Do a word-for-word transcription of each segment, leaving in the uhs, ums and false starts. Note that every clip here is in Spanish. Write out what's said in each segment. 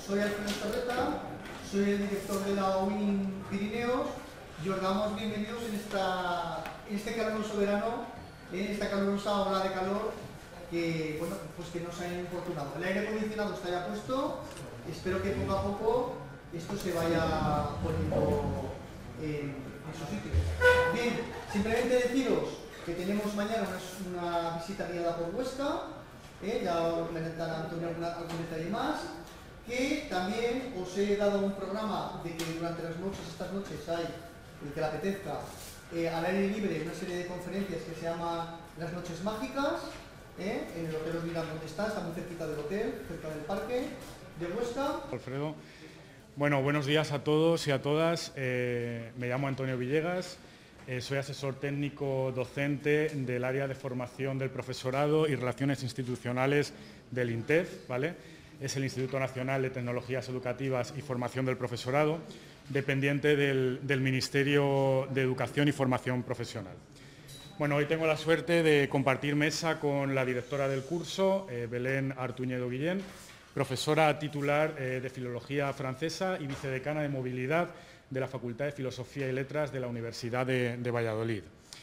soy Alfredo Torreta, soy el director de la U I N Pirineos y os damos bienvenidos en, esta, en este caluroso verano, en esta calurosa ola de calor que, bueno, pues que nos ha importunado. El aire acondicionado está ya puesto, espero que poco a poco esto se vaya poniendo en, en su sitio. Bien, simplemente deciros que tenemos mañana una, una visita guiada por Huesca, eh, ya os comentará Antonio algún detalle más, que también os he dado un programa de que durante las noches, estas noches hay, el que le apetezca, eh, al aire libre, una serie de conferencias que se llama Las Noches Mágicas, eh, en el Hotel Olvida donde está, está muy cerquita del hotel, cerca del parque de Huesca. Alfredo. Bueno, buenos días a todos y a todas. Eh, me llamo Antonio Villegas, eh, soy asesor técnico docente del área de formación del profesorado y relaciones institucionales del INTEF, ¿vale? Es el Instituto Nacional de Tecnologías Educativas y Formación del Profesorado, dependiente del, del Ministerio de Educación y Formación Profesional. Bueno, hoy tengo la suerte de compartir mesa con la directora del curso, eh, Belén Artuñedo Guillén, profesora titular eh, de Filología Francesa y vicedecana de Movilidad de la Facultad de Filosofía y Letras de la Universidad de, de Valladolid.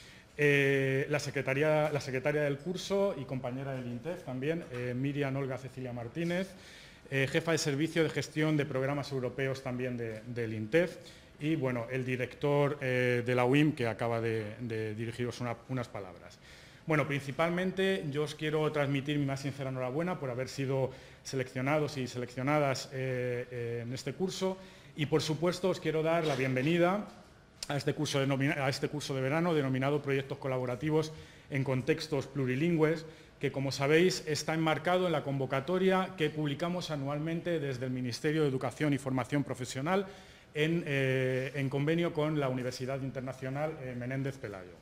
Eh, la, secretaria, la secretaria del curso y compañera del INTEF también, eh, Miriam Olga Cecilia Martínez, eh, jefa de Servicio de Gestión de Programas Europeos también de, del INTEF, y bueno, el director eh, de la U I M, que acaba de, de dirigiros una, unas palabras. Bueno, principalmente yo os quiero transmitir mi más sincera enhorabuena por haber sido seleccionados y seleccionadas eh, eh, en este curso, y por supuesto os quiero dar la bienvenida a este curso de, a este curso de verano denominado Proyectos Colaborativos en Contextos Plurilingües, que, como sabéis, está enmarcado en la convocatoria que publicamos anualmente desde el Ministerio de Educación y Formación Profesional en, eh, en convenio con la Universidad Internacional eh, Menéndez Pelayo.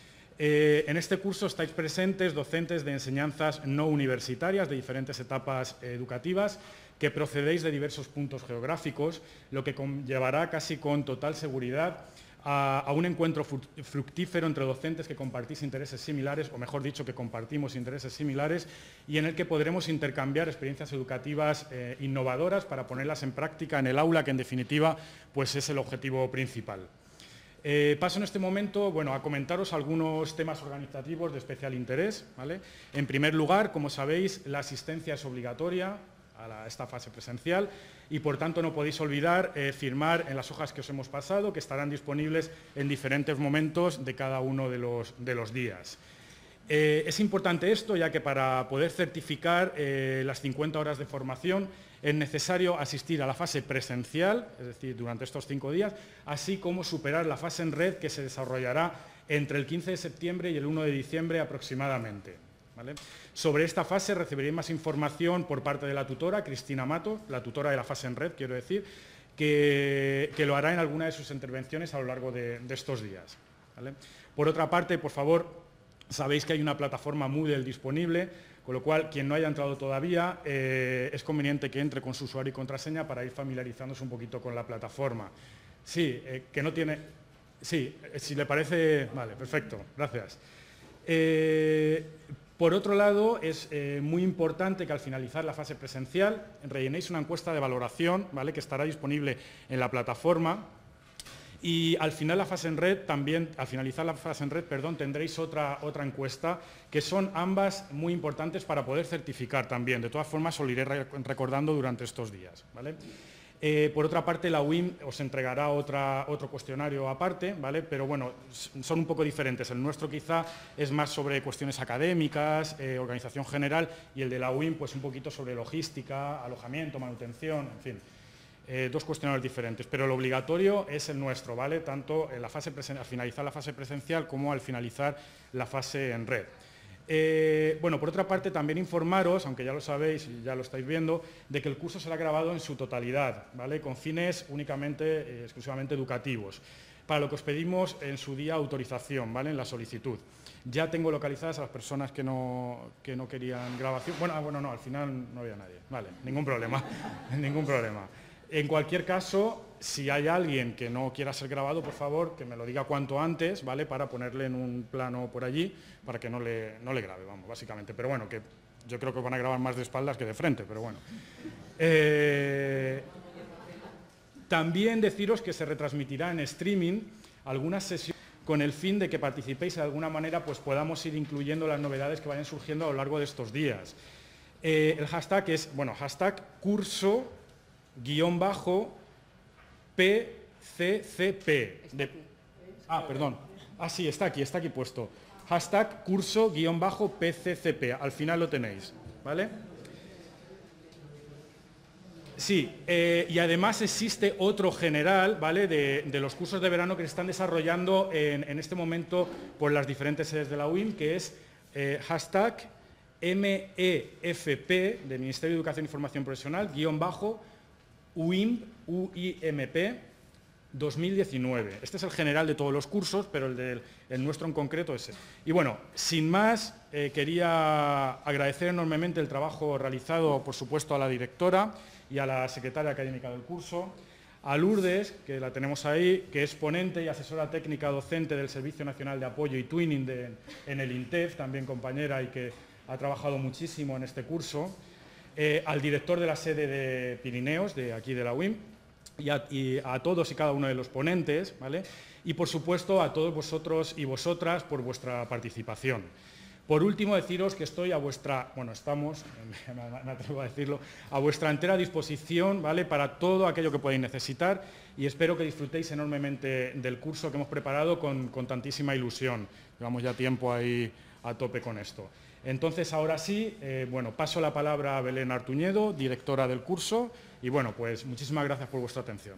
Eh, en este curso estáis presentes docentes de enseñanzas no universitarias de diferentes etapas eh, educativas que procedéis de diversos puntos geográficos, lo que conllevará casi con total seguridad a, a un encuentro fructífero entre docentes que compartís intereses similares, o mejor dicho, que compartimos intereses similares, y en el que podremos intercambiar experiencias educativas eh, innovadoras para ponerlas en práctica en el aula, que en definitiva pues es el objetivo principal. Eh, paso en este momento bueno, a comentaros algunos temas organizativos de especial interés, ¿vale? En primer lugar, como sabéis, la asistencia es obligatoria a, la, a esta fase presencial y, por tanto, no podéis olvidar eh, firmar en las hojas que os hemos pasado, que estarán disponibles en diferentes momentos de cada uno de los, de los días. Eh, es importante esto, ya que para poder certificar eh, las cincuenta horas de formación es necesario asistir a la fase presencial, es decir, durante estos cinco días, así como superar la fase en red que se desarrollará entre el quince de septiembre y el uno de diciembre aproximadamente, ¿vale? Sobre esta fase recibiréis más información por parte de la tutora, Cristina Mato, la tutora de la fase en red, quiero decir, que, que lo hará en alguna de sus intervenciones a lo largo de, de estos días, ¿vale? Por otra parte, por favor, sabéis que hay una plataforma Moodle disponible, con lo cual, quien no haya entrado todavía, eh, es conveniente que entre con su usuario y contraseña para ir familiarizándose un poquito con la plataforma. Sí, eh, que no tiene... Sí, eh, si le parece... Vale, perfecto, gracias. Eh, por otro lado, es eh, muy importante que al finalizar la fase presencial rellenéis una encuesta de valoración, ¿vale?, que estará disponible en la plataforma. Y al final la fase en red, también, al finalizar la fase en red, perdón, tendréis otra, otra encuesta, que son ambas muy importantes para poder certificar también. De todas formas, os lo iré recordando durante estos días, ¿vale? Eh, por otra parte, la U I M os entregará otra, otro cuestionario aparte, ¿vale? Pero bueno, son un poco diferentes. El nuestro quizá es más sobre cuestiones académicas, eh, organización general, y el de la U I M pues un poquito sobre logística, alojamiento, manutención, en fin. Eh, dos cuestionarios diferentes, pero lo obligatorio es el nuestro, ¿vale? Tanto en la fase al finalizar la fase presencial como al finalizar la fase en red. Eh, bueno, por otra parte, también informaros, aunque ya lo sabéis y ya lo estáis viendo, de que el curso será grabado en su totalidad, ¿vale?, con fines únicamente, eh, exclusivamente educativos, para lo que os pedimos en su día autorización, ¿vale?, en la solicitud. Ya tengo localizadas a las personas que no, que no querían grabación. Bueno, ah, bueno, no, al final no había nadie, vale, ningún problema, ningún problema. En cualquier caso, si hay alguien que no quiera ser grabado, por favor, que me lo diga cuanto antes, ¿vale?, para ponerle en un plano por allí, para que no le, no le grabe, vamos, básicamente. Pero bueno, que yo creo que van a grabar más de espaldas que de frente, pero bueno. Eh, también deciros que se retransmitirá en streaming algunas sesiones con el fin de que participéis y de alguna manera pues, podamos ir incluyendo las novedades que vayan surgiendo a lo largo de estos días. Eh, el hashtag es, bueno, hashtag curso guión bajo P C C P. De, ah, perdón. Ah, sí, está aquí, está aquí puesto. Hashtag curso guión bajo P C C P. Al final lo tenéis, ¿vale? Sí, eh, y además existe otro general, ¿vale?, de, de los cursos de verano que se están desarrollando en, en este momento por las diferentes sedes de la U I M, que es eh, hashtag M E F P, del Ministerio de Educación y Formación Profesional, guión bajo U I M, U I M P dos mil diecinueve. Este es el general de todos los cursos, pero el, de, el nuestro en concreto es ese. Y bueno, sin más, eh, quería agradecer enormemente el trabajo realizado, por supuesto, a la directora y a la secretaria académica del curso, a Lourdes, que la tenemos ahí, que es ponente y asesora técnica docente del Servicio Nacional de Apoyo y Twinning de, en el INTEF, también compañera y que ha trabajado muchísimo en este curso, eh, al director de la sede de Pirineos, de aquí de la U I M, y a, y a todos y cada uno de los ponentes, ¿vale? Y por supuesto a todos vosotros y vosotras por vuestra participación. Por último, deciros que estoy a vuestra, bueno, estamos, me atrevo a decirlo, a vuestra entera disposición, ¿vale?, para todo aquello que podáis necesitar y espero que disfrutéis enormemente del curso que hemos preparado con, con tantísima ilusión. Llevamos ya tiempo ahí a tope con esto. Entonces, ahora sí, eh, bueno, paso la palabra a Belén Artuñedo, directora del curso, y bueno, pues muchísimas gracias por vuestra atención.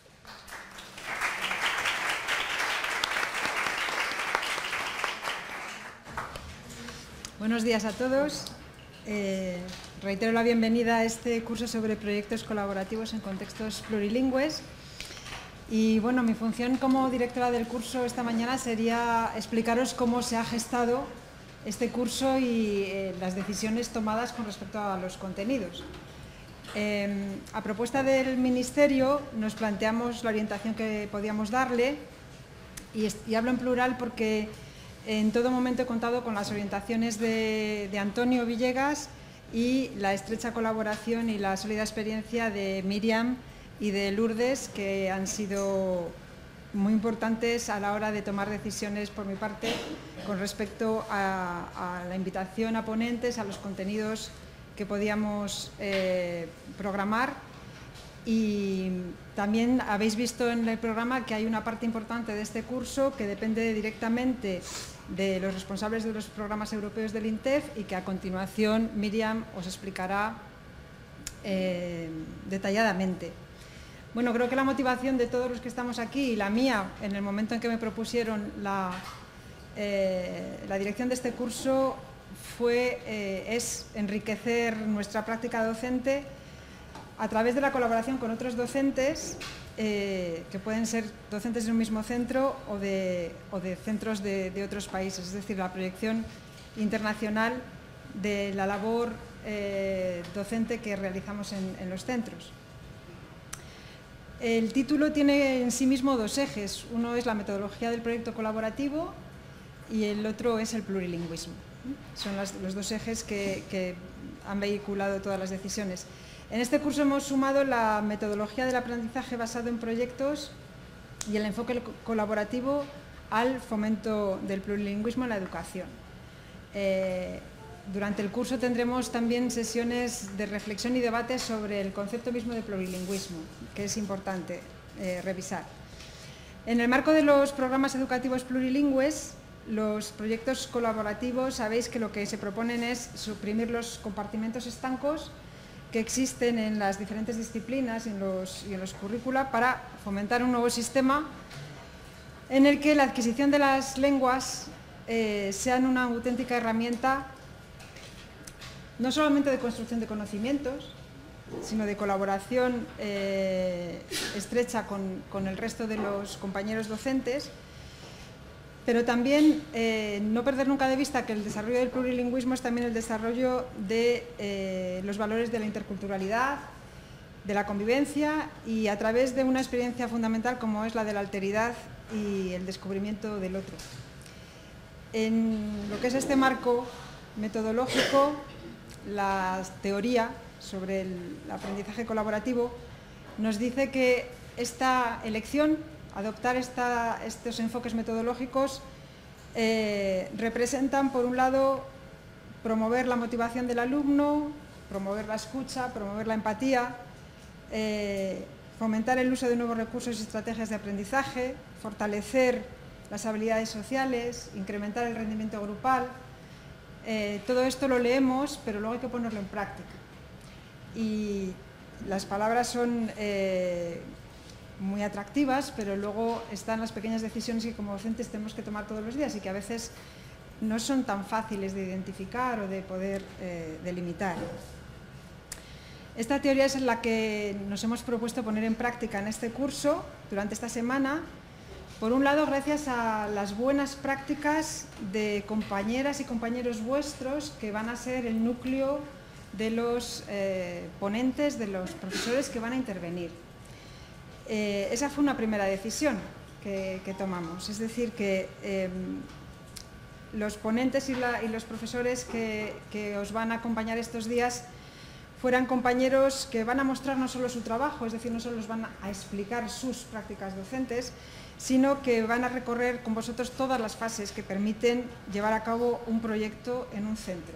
Buenos días a todos. Eh, reitero la bienvenida a este curso sobre proyectos colaborativos en contextos plurilingües. Y bueno, mi función como directora del curso esta mañana sería explicaros cómo se ha gestado este curso y eh, las decisiones tomadas con respecto a los contenidos. Eh, a propuesta del Ministerio nos planteamos la orientación que podíamos darle y, y hablo en plural porque en todo momento he contado con las orientaciones de, de Antonio Villegas y la estrecha colaboración y la sólida experiencia de Miriam y de Lourdes, que han sido muy importantes a la hora de tomar decisiones por mi parte con respecto a, a la invitación a ponentes, a los contenidos que podíamos eh, programar. Y también habéis visto en el programa que hay una parte importante de este curso que depende directamente de los responsables de los programas europeos del INTEF y que a continuación Miriam os explicará eh, detalladamente. Bueno, creo que la motivación de todos los que estamos aquí y la mía en el momento en que me propusieron la, eh, la dirección de este curso fue, eh, es enriquecer nuestra práctica docente a través de la colaboración con otros docentes eh, que pueden ser docentes de un mismo centro o de, o de centros de, de otros países, es decir, la proyección internacional de la labor eh, docente que realizamos en, en los centros. El título tiene en sí mismo dos ejes, uno es la metodología del proyecto colaborativo y el otro es el plurilingüismo. Son las, los dos ejes que, que han vehiculado todas las decisiones. En este curso hemos sumado la metodología del aprendizaje basado en proyectos y el enfoque colaborativo al fomento del plurilingüismo en la educación. Eh, durante el curso tendremos también sesiones de reflexión y debate sobre el concepto mismo de plurilingüismo, que es importante eh, revisar. En el marco de los programas educativos plurilingües, los proyectos colaborativos, sabéis que lo que se proponen es suprimir los compartimentos estancos que existen en las diferentes disciplinas y en los, y en los currícula para fomentar un nuevo sistema en el que la adquisición de las lenguas eh, sean una auténtica herramienta no solamente de construcción de conocimientos, sino de colaboración eh, estrecha con, con el resto de los compañeros docentes, pero también eh, no perder nunca de vista que el desarrollo del plurilingüismo es también el desarrollo de eh, los valores de la interculturalidad, de la convivencia y a través de una experiencia fundamental como es la de la alteridad y el descubrimiento del otro. En lo que es este marco metodológico, la teoría sobre el aprendizaje colaborativo, nos dice que esta elección, adoptar esta, estos enfoques metodológicos, eh, representan, por un lado, promover la motivación del alumno, promover la escucha, promover la empatía, eh, fomentar el uso de nuevos recursos y estrategias de aprendizaje, fortalecer las habilidades sociales, incrementar el rendimiento grupal. Eh, todo esto lo leemos, pero luego hay que ponerlo en práctica. Y las palabras son eh, muy atractivas, pero luego están las pequeñas decisiones que como docentes tenemos que tomar todos los días y que a veces no son tan fáciles de identificar o de poder eh, delimitar. Esta teoría es la que nos hemos propuesto poner en práctica en este curso durante esta semana. Por un lado, gracias a las buenas prácticas de compañeras y compañeros vuestros que van a ser el núcleo de los eh, ponentes, de los profesores que van a intervenir. Eh, esa fue una primera decisión que, que tomamos, es decir, que eh, los ponentes y, la, y los profesores que, que os van a acompañar estos días fueran compañeros que van a mostrar no solo su trabajo, es decir, no solo os van a explicar sus prácticas docentes, sino que van a recorrer con vosotros todas las fases que permiten llevar a cabo un proyecto en un centro.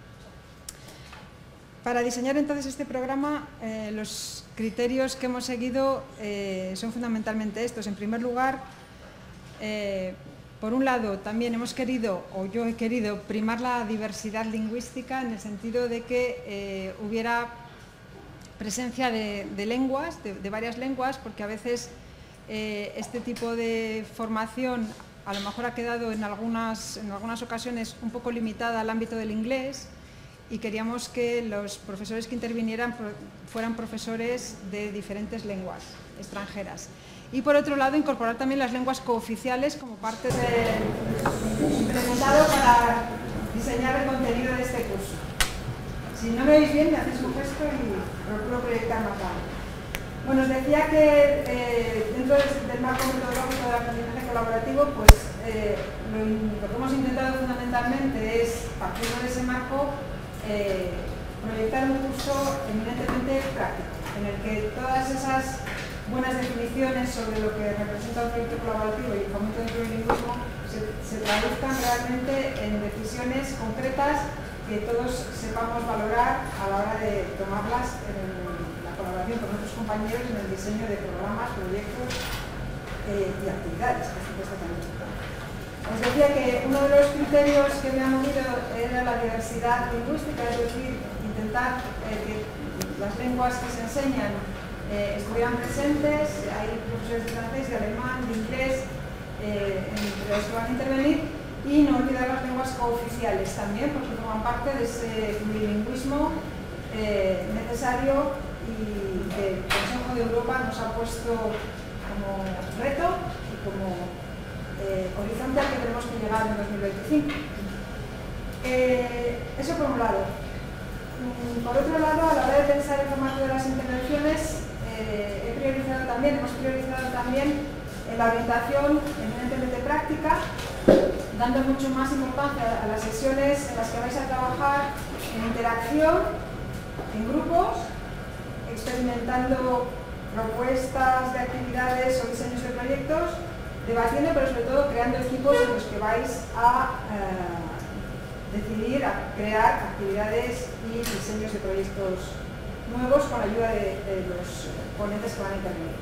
Para diseñar entonces este programa, eh, los criterios que hemos seguido eh, son fundamentalmente estos. En primer lugar, eh, por un lado, también hemos querido, o yo he querido, primar la diversidad lingüística en el sentido de que eh, hubiera presencia de, de lenguas, de, de varias lenguas, porque a veces eh, este tipo de formación a lo mejor ha quedado en algunas, en algunas ocasiones un poco limitada al ámbito del inglés, y queríamos que los profesores que intervinieran fueran profesores de diferentes lenguas extranjeras. Y por otro lado, incorporar también las lenguas cooficiales como parte del implementado para diseñar el contenido de este curso. Si no me veis bien, me hacéis un gesto y procuro proyectar más tarde. Bueno, os decía que eh, dentro del marco metodológico del aprendizaje colaborativo, pues eh, lo, lo que hemos intentado fundamentalmente es, partiendo de ese marco, eh, proyectar un curso eminentemente práctico, en el que todas esas buenas definiciones sobre lo que representa un proyecto colaborativo y el fomento del plurilingüismo se, se traduzcan realmente en decisiones concretas que todos sepamos valorar a la hora de tomarlas en la colaboración con otros compañeros en el diseño de programas, proyectos eh, y actividades, por supuesto también. Os decía que uno de los criterios que me han unido era la diversidad lingüística, es decir, intentar eh, que las lenguas que se enseñan eh, estuvieran presentes. Hay profesores de francés, de alemán, de inglés, eh, entre los que van a intervenir, y no olvidar las lenguas cooficiales también, porque forman parte de ese plurilingüismo eh, necesario y que el Consejo de Europa nos ha puesto como reto y como Eh, horizonte al que tenemos que llegar en dos mil veinticinco. Eh, eso por un lado. Mm, por otro lado, a la hora de pensar el formato de las intervenciones, eh, he priorizado también, hemos priorizado también en la orientación eminentemente práctica, dando mucho más importancia a las sesiones en las que vais a trabajar en interacción, en grupos, experimentando propuestas de actividades o diseños de proyectos, debatiendo, pero sobre todo creando equipos en los que vais a eh, decidir, a crear actividades y diseños de proyectos nuevos con la ayuda de, de los ponentes que van a intervenir.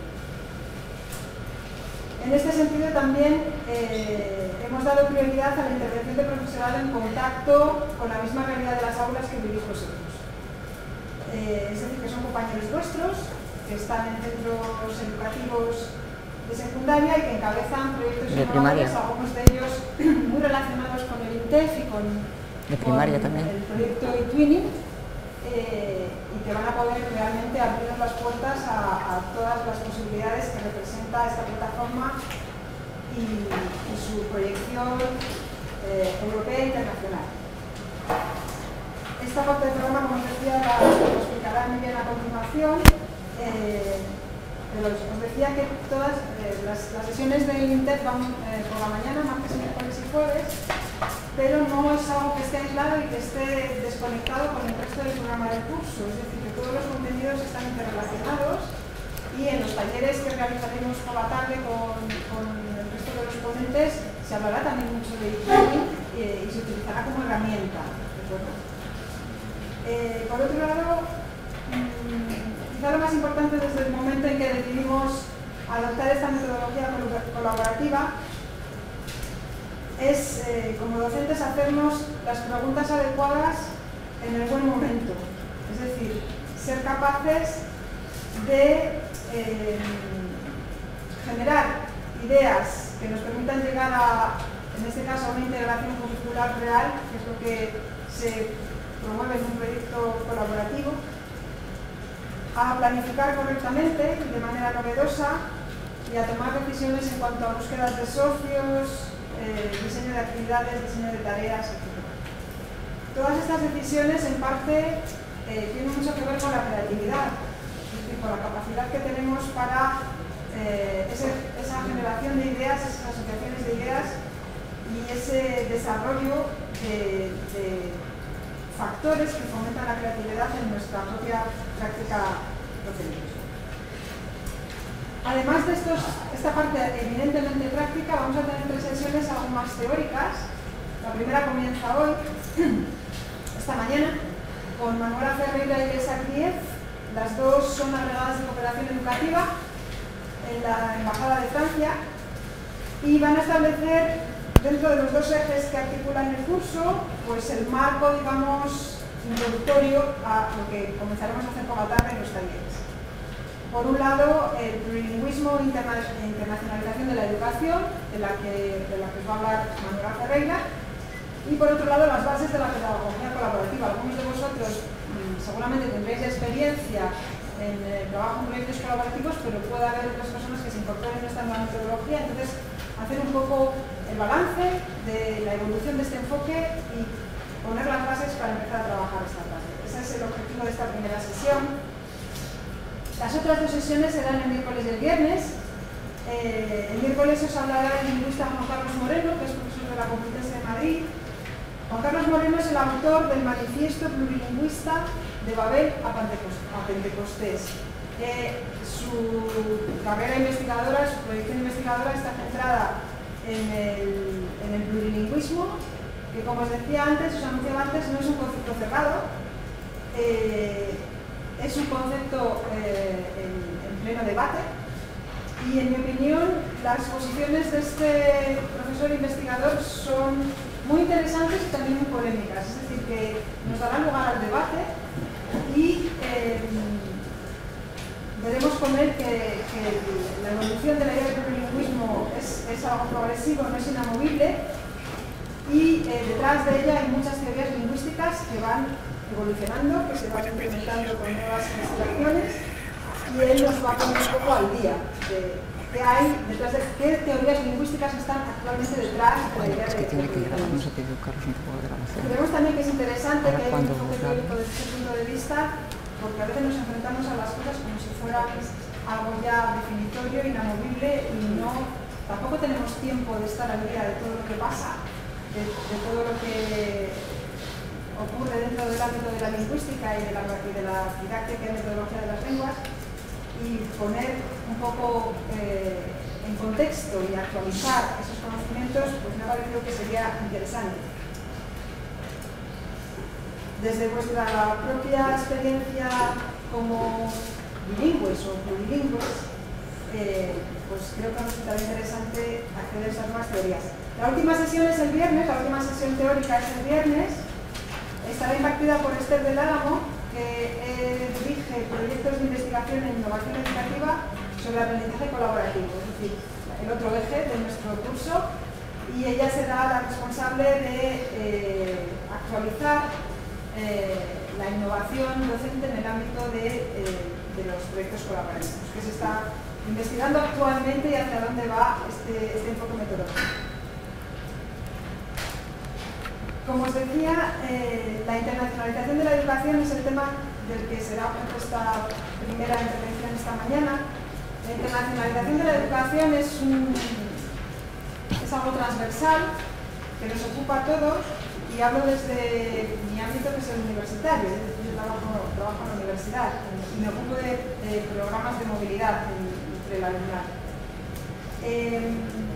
En este sentido también eh, hemos dado prioridad a la intervención de profesorado en contacto con la misma realidad de las aulas que vivís vosotros. Eh, es decir, que son compañeros vuestros, que están en centros educativos de secundaria y que encabezan proyectos innovadores, algunos de ellos muy relacionados con el I N T E F y con, con el proyecto eTwinning, eh, y que van a poder realmente abrirnos las puertas a, a todas las posibilidades que representa esta plataforma y, y su proyección eh, europea e internacional. Esta parte del programa, como os decía, la, lo explicará muy bien a continuación. Eh, Pero os decía que todas eh, las, las sesiones del I N T E F van eh, por la mañana, martes, miércoles y jueves, pero no es algo que esté aislado y que esté desconectado con el resto del programa del curso, es decir, que todos los contenidos están interrelacionados y en los talleres que realizaremos por la tarde con, con el resto de los ponentes se hablará también mucho de e-learning eh, y se utilizará como herramienta. Eh, por otro lado, mmm, quizá lo más importante desde el momento en que decidimos adoptar esta metodología colaborativa es, eh, como docentes, hacernos las preguntas adecuadas en el buen momento. Es decir, ser capaces de eh, generar ideas que nos permitan llegar a, en este caso, a una integración curricular real, que es lo que se promueve en un proyecto colaborativo, a planificar correctamente, de manera novedosa, y a tomar decisiones en cuanto a búsquedas de socios, eh, diseño de actividades, diseño de tareas, etcétera. Todas estas decisiones, en parte, eh, tienen mucho que ver con la creatividad, es decir, con la capacidad que tenemos para eh, ese, esa generación de ideas, esas asociaciones de ideas y ese desarrollo de, de factores que fomentan la creatividad en nuestra propia práctica docente. Además de estos, esta parte evidentemente práctica, vamos a tener tres sesiones aún más teóricas. La primera comienza hoy, esta mañana, con Manuela Ferreira y Elsa Krief. Las dos son agregadas de cooperación educativa en la Embajada de Francia y van a establecer, dentro de los dos ejes que articulan el curso, pues el marco, digamos, introductorio a lo que comenzaremos a hacer por la tarde en los talleres. Por un lado, el plurilingüismo e interna internacionalización de la educación, de la, que, de la que os va a hablar Manuela Ferreira, y por otro lado, las bases de la pedagogía colaborativa. Algunos de vosotros mmm, seguramente tendréis experiencia en el trabajo en proyectos colaborativos, pero puede haber otras personas que se incorporen a esta nueva metodología. Entonces, hacer un poco el balance de la evolución de este enfoque y poner las bases para empezar a trabajar esta clase. Ese es el objetivo de esta primera sesión. Las otras dos sesiones serán el miércoles y el viernes. Eh, el miércoles os hablará el lingüista Juan Carlos Moreno, que es profesor de la Complutense de Madrid. Juan Carlos Moreno es el autor del Manifiesto Plurilingüista de Babel a Pentecostés. Eh, su carrera investigadora, su proyección investigadora está centrada en el, en el plurilingüismo, que, como os decía antes, os anunciaba antes, no es un concepto cerrado. Eh, Es un concepto eh, en, en pleno debate y, en mi opinión, las posiciones de este profesor investigador son muy interesantes y también muy polémicas. Es decir, que nos darán lugar al debate y eh, veremos con él que, que la evolución de la idea del plurilingüismo es, es algo progresivo, no es inamovible, y eh, detrás de ella hay muchas teorías lingüísticas que van evolucionando, que se van implementando con nuevas investigaciones, y él nos va a poner un poco al día de qué hay detrás de qué teorías lingüísticas están actualmente detrás de la idea de plurilingüismo. Creemos también que es interesante que haya un enfoque teórico desde ese punto de vista, porque a veces nos enfrentamos a las cosas como si fuera algo ya definitorio, inamovible, y no, tampoco tenemos tiempo de estar al día de todo lo que pasa, de, de todo lo que ocurre dentro del ámbito de la lingüística y de la, y de la didáctica y metodología de las lenguas, y poner un poco eh, en contexto y actualizar esos conocimientos, pues me ha parecido que sería interesante. Desde vuestra propia experiencia como bilingües o plurilingües, eh, pues creo que resultará interesante acceder a esas nuevas teorías. La última sesión es el viernes, la última sesión teórica es el viernes. Estará impartida por Esther del Álamo, que eh, dirige proyectos de investigación en innovación educativa sobre aprendizaje colaborativo, es decir, el otro eje de nuestro curso, y ella será la responsable de eh, actualizar eh, la innovación docente en el ámbito de, eh, de los proyectos colaborativos, que se está investigando actualmente y hacia dónde va este, este enfoque metodológico. Como os decía, eh, la internacionalización de la educación es el tema del que será objeto esta primera intervención esta mañana. La internacionalización de la educación es, un, es algo transversal que nos ocupa a todos, y hablo desde mi ámbito, que es el universitario. Yo trabajo, trabajo en la universidad y me ocupo de, de programas de movilidad entre el alumnado. Eh,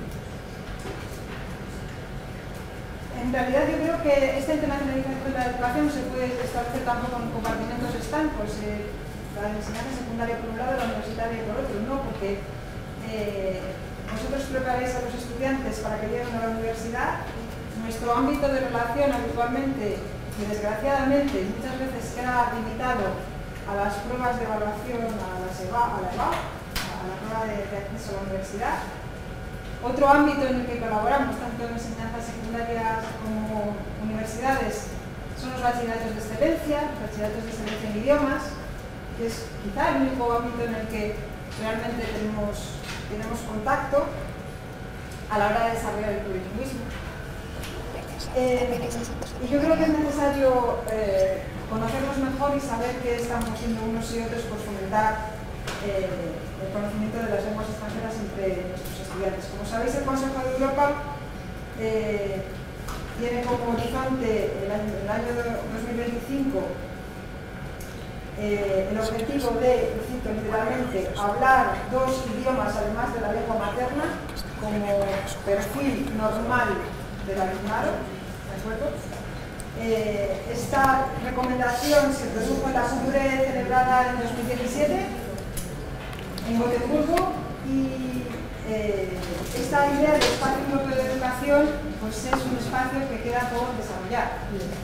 en realidad yo creo que esta internacionalización de la educación se puede establecer tampoco en compartimentos estancos, eh, la enseñanza secundaria por un lado y la universitaria por otro, no, porque eh, vosotros preparáis a los estudiantes para que lleguen a la universidad. Nuestro ámbito de relación habitualmente, y desgraciadamente muchas veces queda limitado a las pruebas de evaluación, a, las EVA, a la EVA, a la prueba de, de acceso a la universidad. Otro ámbito en el que colaboramos, tanto en enseñanzas secundarias como universidades, son los bachilleratos de excelencia, los bachilleratos de excelencia en idiomas, que es quizá el único ámbito en el que realmente tenemos, tenemos contacto a la hora de desarrollar el plurilingüismo. Eh, y yo creo que es necesario eh, conocernos mejor y saber qué estamos haciendo unos y otros por fomentar eh, el conocimiento de las lenguas extranjeras entre nuestros estudiantes. Como sabéis, el Consejo de Europa eh, tiene como horizonte el año, el año dos mil veinticinco eh, el objetivo de, cito literalmente, hablar dos idiomas además de la lengua materna como perfil normal del alumnado. ¿De acuerdo? Eh, esta recomendación se produjo en la cumbre celebrada en dos mil diecisiete en Gotemburgo y eh, esta idea del espacio europeo de educación pues es un espacio que queda por desarrollar.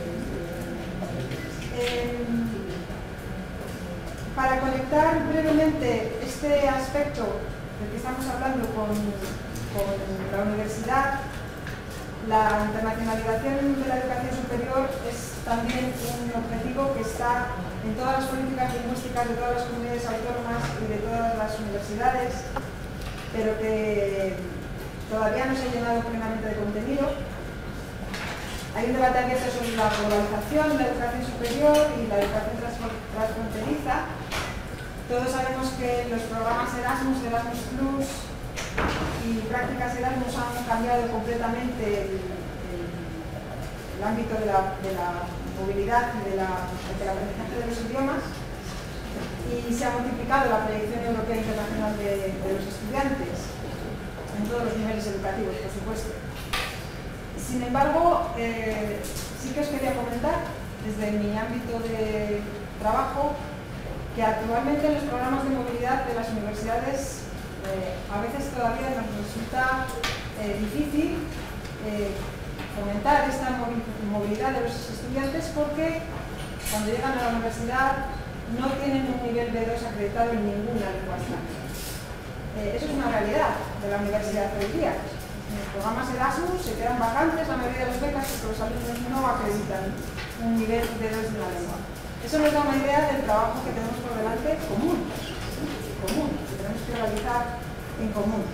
Eh, para conectar brevemente este aspecto del que estamos hablando con, con la universidad, la internacionalización de la educación superior es también un objetivo que está en todas las políticas lingüísticas de todas las comunidades autónomas y de todas las universidades, pero que todavía no se ha llenado plenamente de contenido. Hay un debate abierto sobre la globalización de la educación superior y la educación transfronteriza. Todos sabemos que los programas Erasmus, Erasmus Plus y prácticas Erasmus han cambiado completamente el, el, el ámbito de la, de la movilidad y de la, del aprendizaje de los idiomas, y se ha multiplicado la proyección europea e internacional de, de los estudiantes en todos los niveles educativos, por supuesto. Sin embargo, eh, sí que os quería comentar desde mi ámbito de trabajo que actualmente en los programas de movilidad de las universidades Eh, a veces todavía nos resulta eh, difícil eh, fomentar esta movilidad de los estudiantes porque cuando llegan a la universidad no tienen un nivel B dos acreditado en ninguna lengua extranjera. Eh, eso es una realidad de la universidad hoy día. En los programas Erasmus se quedan vacantes la mayoría de las becas porque los alumnos no acreditan un nivel B dos de una lengua. Eso nos da una idea del trabajo que tenemos por delante común. común, que tenemos que realizar en común.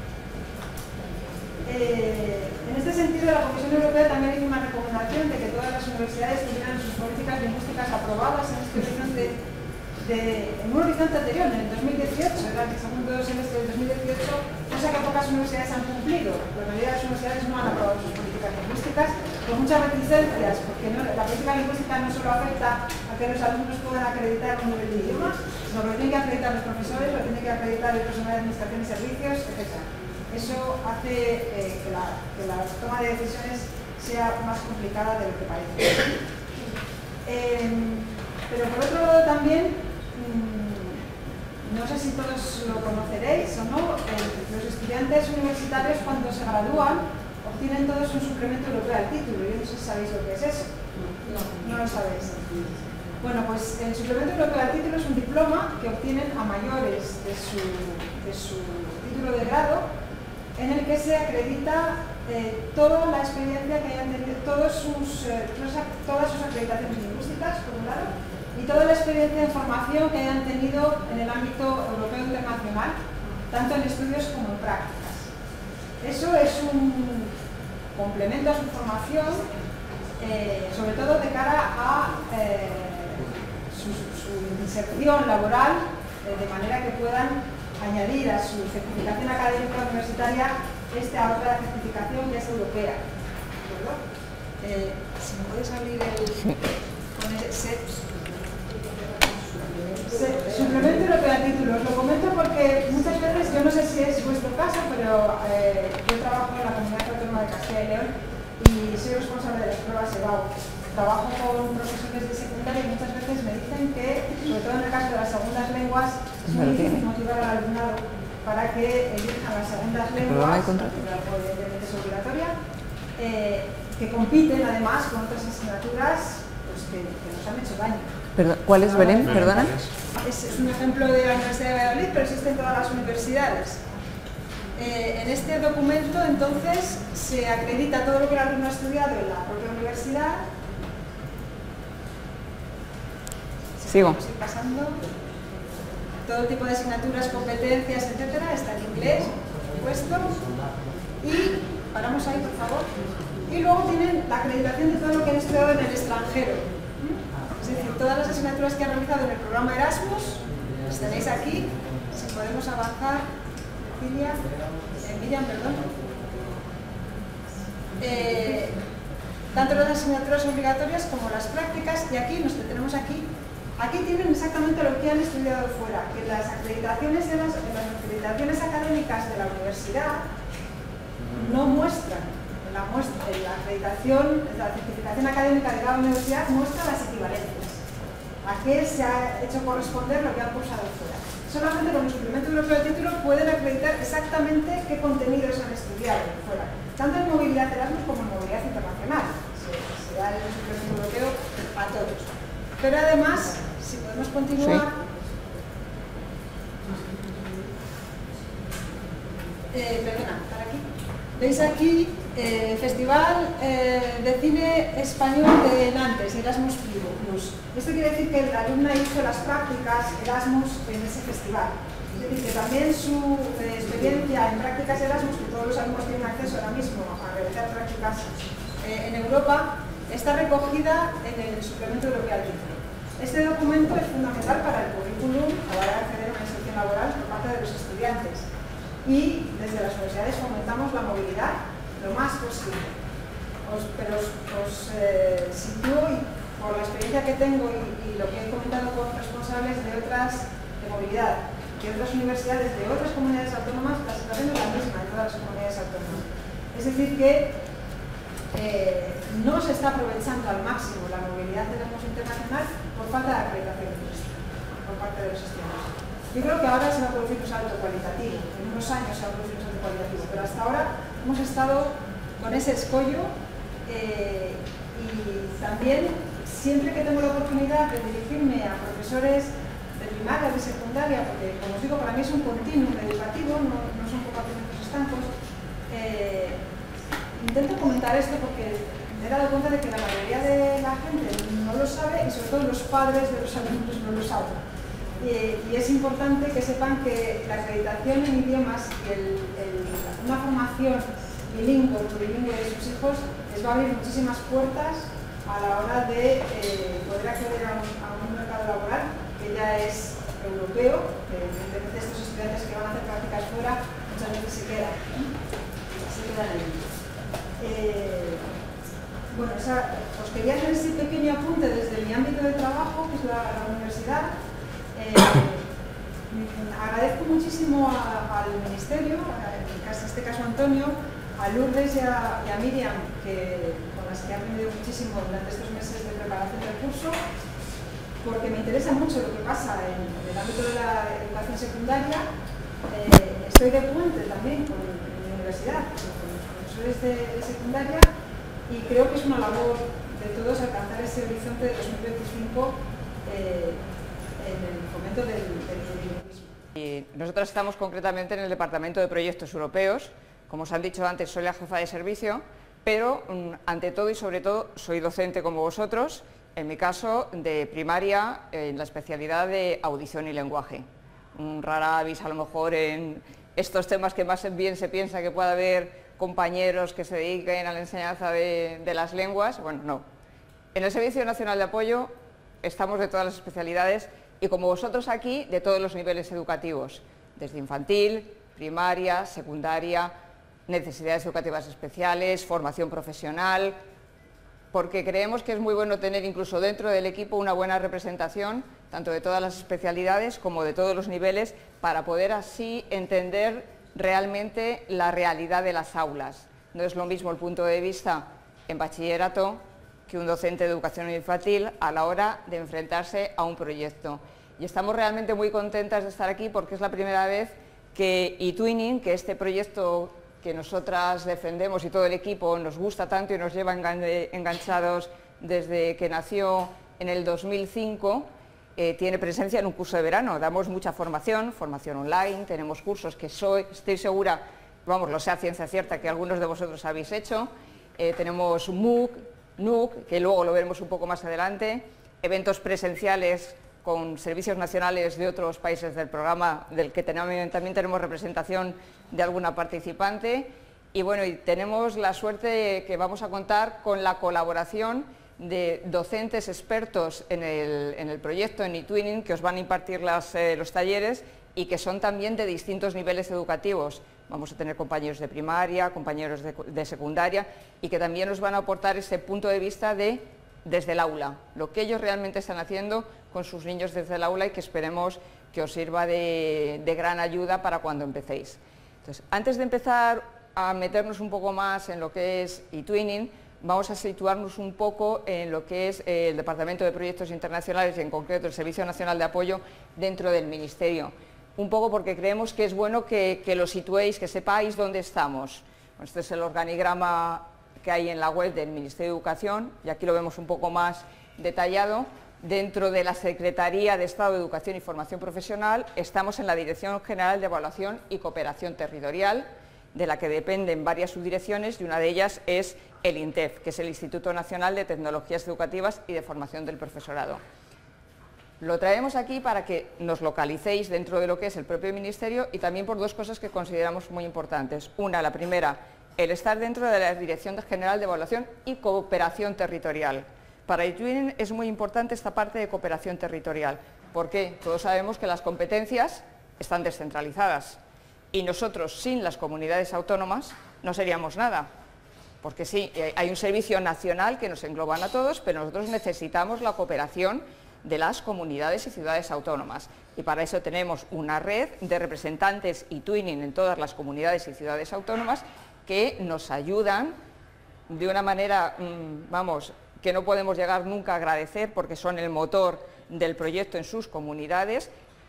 Eh, en este sentido, la Comisión Europea también hizo una recomendación de que todas las universidades tuvieran sus políticas lingüísticas aprobadas en este horizonte, de, en un horizonte anterior, en el dos mil dieciocho, era el segundo semestre del dos mil dieciocho, cosa que pocas universidades han cumplido. La mayoría de las universidades no han aprobado sus políticas lingüísticas, con muchas reticencias, porque no, la política lingüística no solo afecta a que los alumnos puedan acreditar un nivel de idioma, sino que lo tienen que acreditar los profesores, lo tienen que acreditar el personal de administración y servicios, etcétera. Eso hace eh, que, la, que la toma de decisiones sea más complicada de lo que parece. Eh, pero por otro lado también, mmm, no sé si todos lo conoceréis o no, eh, los estudiantes universitarios cuando se gradúan obtienen todos un suplemento europeo al título. Yo no sé si sabéis lo que es eso. No, no lo sabéis. Bueno, pues el suplemento europeo al título es un diploma que obtienen a mayores de su, de su título de grado, en el que se acredita eh, toda la experiencia que hayan tenido, todos sus, eh, todas sus acreditaciones lingüísticas, por un lado, y toda la experiencia en formación que hayan tenido en el ámbito europeo internacional, tanto en estudios como en prácticas. Eso es un complemento a su formación, eh, sobre todo de cara a eh, su, su inserción laboral, eh, de manera que puedan añadir a su certificación académica universitaria esta otra certificación que es europea. acuerdo? Eh, si me puedes abrir el... con ese set. Suplemento europeo a títulos. Lo comento porque muchas veces, yo no sé si es vuestro caso, pero eh, yo trabajo en la Comunidad Autónoma de Castilla y León y soy responsable de las pruebas E B A U. Trabajo con profesores de secundaria y muchas veces me dicen que, sobre todo en el caso de las segundas lenguas, es muy difícil motivar al alumnado para que elijan las segundas lenguas, evidentemente es obligatoria, eh, que compiten además con otras asignaturas pues, que, que nos han hecho daño. Perdón, ¿cuál es, Belén? ¿Perdona? Es, es un ejemplo de la Universidad de Valladolid, pero existe en todas las universidades. Eh, en este documento, entonces, se acredita todo lo que el alumno ha estudiado en la propia universidad. Sigo. Sigo pasando. Todo tipo de asignaturas, competencias, etcétera, está en inglés, por supuesto. Y paramos ahí, por favor. Y luego tienen la acreditación de todo lo que han estudiado en el extranjero. Es decir, todas las asignaturas que han realizado en el programa Erasmus, las tenéis aquí. Si podemos avanzar, Cecilia, eh, Miriam, perdón. Eh, tanto las asignaturas obligatorias como las prácticas, y aquí, los que tenemos aquí, aquí tienen exactamente lo que han estudiado fuera, que las acreditaciones, de las, de las acreditaciones académicas de la universidad no muestran. La, muestra, la acreditación, la certificación académica de cada universidad muestra las equivalencias. ¿A qué se ha hecho corresponder lo que han cursado fuera? Solamente con el suplemento europeo de título pueden acreditar exactamente qué contenidos han estudiado fuera, tanto en movilidad Erasmus como en movilidad internacional. Se, se da el suplemento europeo a todos. Pero además, si podemos continuar... Sí. Eh, perdona, para aquí. Veis aquí el eh, Festival eh, de Cine Español de Nantes, Erasmus Plus. Esto quiere decir que la alumna hizo las prácticas Erasmus en ese festival. Es decir, que también su eh, experiencia en prácticas Erasmus, que todos los alumnos tienen acceso ahora mismo a realizar prácticas eh, en Europa, está recogida en el suplemento europeo al título. Este documento es fundamental para el currículum a la hora de acceder a una inserción laboral por parte de los estudiantes. Y desde las universidades fomentamos la movilidad lo más posible. Os, pero os, os eh, sitúo, y por la experiencia que tengo y, y lo que he comentado con responsables de otras de movilidad, de otras universidades, de otras comunidades autónomas, la situación es la misma en todas las comunidades autónomas. Es decir que eh, no se está aprovechando al máximo la movilidad de Erasmus internacional por falta de acreditación por parte de los estudiantes. Yo creo que ahora se va a producir un salto cualitativo, en unos años se va a producir un salto cualitativo, pero hasta ahora hemos estado con ese escollo eh, y también siempre que tengo la oportunidad de dirigirme a profesores de primaria, de secundaria, porque como os digo, para mí es un continuum educativo, no, no son compartimentos estancos, eh, intento comentar esto porque me he dado cuenta de que la mayoría de la gente no lo sabe y sobre todo los padres de los alumnos no lo saben. Y, y es importante que sepan que la acreditación en idiomas y el, el, una formación bilingüe o plurilingüe de sus hijos les va a abrir muchísimas puertas a la hora de eh, poder acceder a un, a un mercado laboral que ya es europeo, que evidentemente estos estudiantes que van a hacer prácticas fuera muchas veces se quedan, ¿eh? se quedan ahí. Eh, bueno, esa, os quería hacer ese pequeño apunte desde mi ámbito de trabajo, que es la, la universidad. Eh, agradezco muchísimo a, al Ministerio, en este caso a Antonio, a Lourdes y a, y a Miriam, que, con las que he aprendido muchísimo durante estos meses de preparación del curso, porque me interesa mucho lo que pasa en, en el ámbito de la educación secundaria. Eh, estoy de puente también con, en mi universidad, con los profesores de, de secundaria, y creo que es una labor de todos alcanzar ese horizonte de dos mil veinticinco eh, en el fomento del, del bilingüismo. Y nosotros estamos concretamente en el Departamento de Proyectos Europeos. Como os han dicho antes, soy la jefa de servicio, pero ante todo y sobre todo soy docente como vosotros, en mi caso de primaria en la especialidad de audición y lenguaje. Un rara avis a lo mejor en estos temas que más bien se piensa que pueda haber compañeros que se dediquen a la enseñanza de, de las lenguas. Bueno, no. En el Servicio Nacional de Apoyo estamos de todas las especialidades y como vosotros aquí, de todos los niveles educativos, desde infantil, primaria, secundaria, necesidades educativas especiales, formación profesional, porque creemos que es muy bueno tener incluso dentro del equipo una buena representación, tanto de todas las especialidades como de todos los niveles, para poder así entender realmente la realidad de las aulas. No es lo mismo el punto de vista en bachillerato que un docente de educación infantil a la hora de enfrentarse a un proyecto. Y estamos realmente muy contentas de estar aquí porque es la primera vez que eTwinning, que este proyecto que nosotras defendemos y todo el equipo nos gusta tanto y nos lleva enganchados desde que nació en el dos mil cinco, eh, tiene presencia en un curso de verano. Damos mucha formación, formación online, tenemos cursos que soy, estoy segura, vamos, lo sé a ciencia cierta, que algunos de vosotros habéis hecho. Eh, tenemos MOOC, NUC, que luego lo veremos un poco más adelante, eventos presenciales con servicios nacionales de otros países del programa, del que tenemos, también tenemos representación de alguna participante, y bueno, y tenemos la suerte de que vamos a contar con la colaboración de docentes expertos en el, en el proyecto, en eTwinning, que os van a impartir las, eh, los talleres y que son también de distintos niveles educativos. Vamos a tener compañeros de primaria, compañeros de, de secundaria, y que también nos van a aportar ese punto de vista de desde el aula, lo que ellos realmente están haciendo con sus niños desde el aula, y que esperemos que os sirva de, de gran ayuda para cuando empecéis. Entonces, antes de empezar a meternos un poco más en lo que es eTwinning, vamos a situarnos un poco en lo que es el Departamento de Proyectos Internacionales y en concreto el Servicio Nacional de Apoyo dentro del Ministerio. Un poco porque creemos que es bueno que, que lo situéis, que sepáis dónde estamos. Bueno, este es el organigrama que hay en la web del Ministerio de Educación, y aquí lo vemos un poco más detallado. Dentro de la Secretaría de Estado de Educación y Formación Profesional estamos en la Dirección General de Evaluación y Cooperación Territorial, de la que dependen varias subdirecciones, y una de ellas es el INTEF, que es el Instituto Nacional de Tecnologías Educativas y de Formación del Profesorado. Lo traemos aquí para que nos localicéis dentro de lo que es el propio Ministerio, y también por dos cosas que consideramos muy importantes. Una, la primera, el estar dentro de la Dirección General de Evaluación y Cooperación Territorial. Para eTwinning es muy importante esta parte de cooperación territorial, porque todos sabemos que las competencias están descentralizadas, y nosotros sin las comunidades autónomas no seríamos nada, porque sí, hay un servicio nacional que nos engloban a todos, pero nosotros necesitamos la cooperación de las comunidades y ciudades autónomas, y para eso tenemos una red de representantes eTwinning en todas las comunidades y ciudades autónomas que nos ayudan de una manera, mmm, vamos, que no podemos llegar nunca a agradecer, porque son el motor del proyecto en sus comunidades,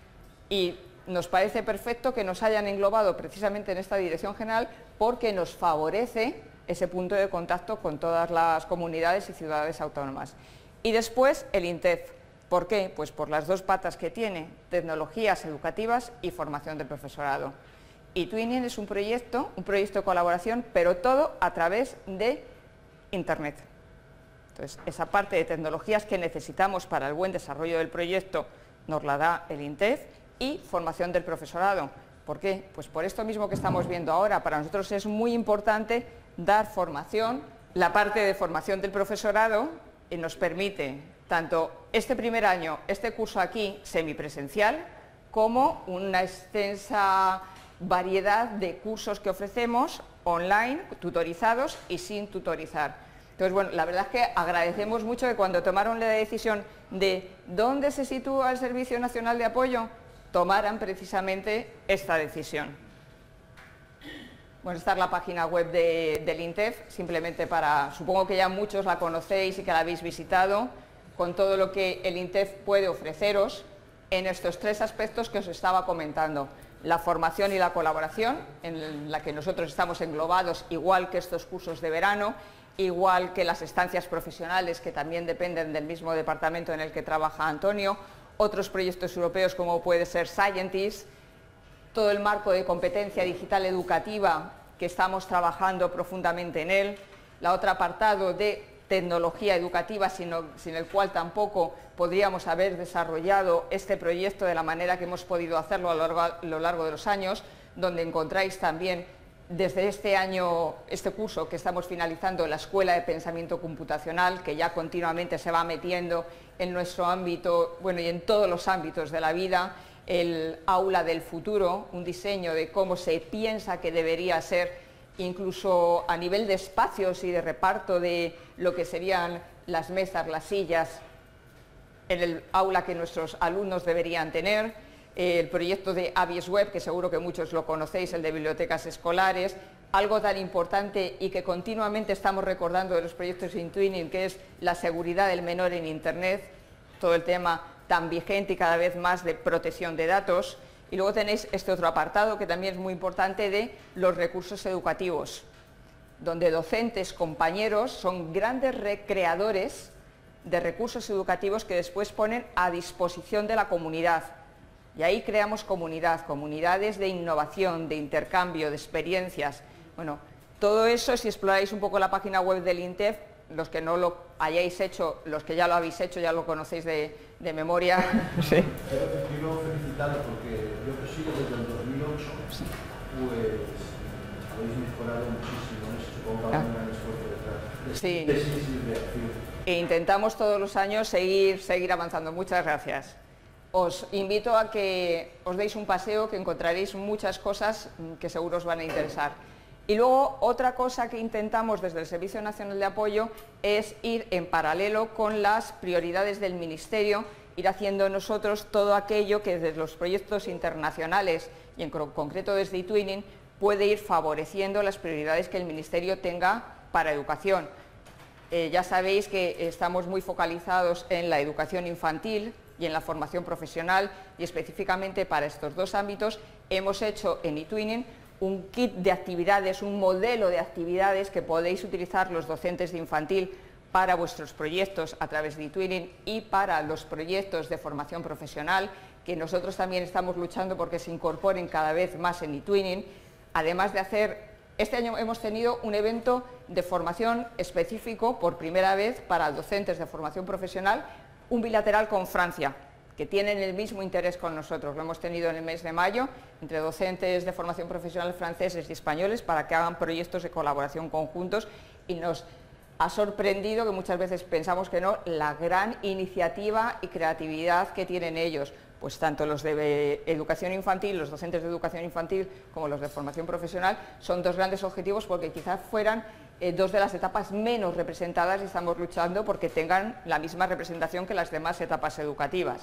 y nos parece perfecto que nos hayan englobado precisamente en esta dirección general, porque nos favorece ese punto de contacto con todas las comunidades y ciudades autónomas. Y después el INTEF. ¿Por qué? Pues por las dos patas que tiene, tecnologías educativas y formación del profesorado. eTwinning es un proyecto, un proyecto de colaboración, pero todo a través de Internet. Entonces, esa parte de tecnologías que necesitamos para el buen desarrollo del proyecto nos la da el INTEF, y formación del profesorado. ¿Por qué? Pues por esto mismo que estamos viendo ahora. Para nosotros es muy importante dar formación. La parte de formación del profesorado eh, nos permite tanto este primer año, este curso aquí, semipresencial, como una extensa variedad de cursos que ofrecemos online, tutorizados y sin tutorizar. Entonces, bueno, la verdad es que agradecemos mucho que cuando tomaron la decisión de dónde se sitúa el Servicio Nacional de Apoyo, tomaran precisamente esta decisión. Bueno, esta es la página web de, del INTEF, simplemente para, supongo que ya muchos la conocéis y que la habéis visitado, con todo lo que el INTEF puede ofreceros en estos tres aspectos que os estaba comentando. La formación y la colaboración, en la que nosotros estamos englobados, igual que estos cursos de verano, igual que las estancias profesionales, que también dependen del mismo departamento en el que trabaja Antonio, otros proyectos europeos como puede ser Scientist, todo el marco de competencia digital educativa que estamos trabajando profundamente en él, la otra apartado de tecnología educativa, sino, sin el cual tampoco podríamos haber desarrollado este proyecto de la manera que hemos podido hacerlo a lo largo, a lo largo de los años, donde encontráis también desde este año, este curso que estamos finalizando, la Escuela de Pensamiento Computacional, que ya continuamente se va metiendo en nuestro ámbito, bueno, y en todos los ámbitos de la vida, el aula del futuro, un diseño de cómo se piensa que debería ser incluso a nivel de espacios y de reparto de lo que serían las mesas, las sillas en el aula que nuestros alumnos deberían tener, eh, el proyecto de Abies Web, que seguro que muchos lo conocéis, el de bibliotecas escolares, algo tan importante y que continuamente estamos recordando de los proyectos InTwinning, que es la seguridad del menor en Internet, todo el tema tan vigente y cada vez más de protección de datos. Y luego tenéis este otro apartado que también es muy importante de los recursos educativos, donde docentes, compañeros, son grandes recreadores de recursos educativos que después ponen a disposición de la comunidad. Y ahí creamos comunidad, comunidades de innovación, de intercambio, de experiencias. Bueno, todo eso, si exploráis un poco la página web del INTEF, los que no lo hayáis hecho, los que ya lo habéis hecho, ya lo conocéis de, de memoria. Sí. Pero te quiero felicitar porque yo que sigo desde el dos mil ocho, pues habéis mejorado muchísimo, ¿no? Supongo que hay un gran esfuerzo detrás de Sí. tesis y reacción. E intentamos todos los años seguir, seguir avanzando. Muchas gracias. Os invito a que os deis un paseo, que encontraréis muchas cosas que seguro os van a interesar. Y luego otra cosa que intentamos desde el Servicio Nacional de Apoyo es ir en paralelo con las prioridades del Ministerio, ir haciendo nosotros todo aquello que desde los proyectos internacionales y en concreto desde ITwinning puede ir favoreciendo las prioridades que el Ministerio tenga para educación. Eh, ya sabéis que estamos muy focalizados en la educación infantil y en la formación profesional, y específicamente para estos dos ámbitos hemos hecho en ITwinning un kit de actividades, un modelo de actividades que podéis utilizar los docentes de infantil para vuestros proyectos a través de ITwinning y para los proyectos de formación profesional, que nosotros también estamos luchando porque se incorporen cada vez más en ITwinning, además de hacer. Este año hemos tenido un evento de formación específico por primera vez para docentes de formación profesional, un bilateral con Francia, que tienen el mismo interés con nosotros. Lo hemos tenido en el mes de mayo entre docentes de formación profesional franceses y españoles para que hagan proyectos de colaboración conjuntos, y nos ha sorprendido, que muchas veces pensamos que no, la gran iniciativa y creatividad que tienen ellos. Pues tanto los de educación infantil, los docentes de educación infantil, como los de formación profesional, son dos grandes objetivos porque quizás fueran eh, dos de las etapas menos representadas, y estamos luchando porque tengan la misma representación que las demás etapas educativas.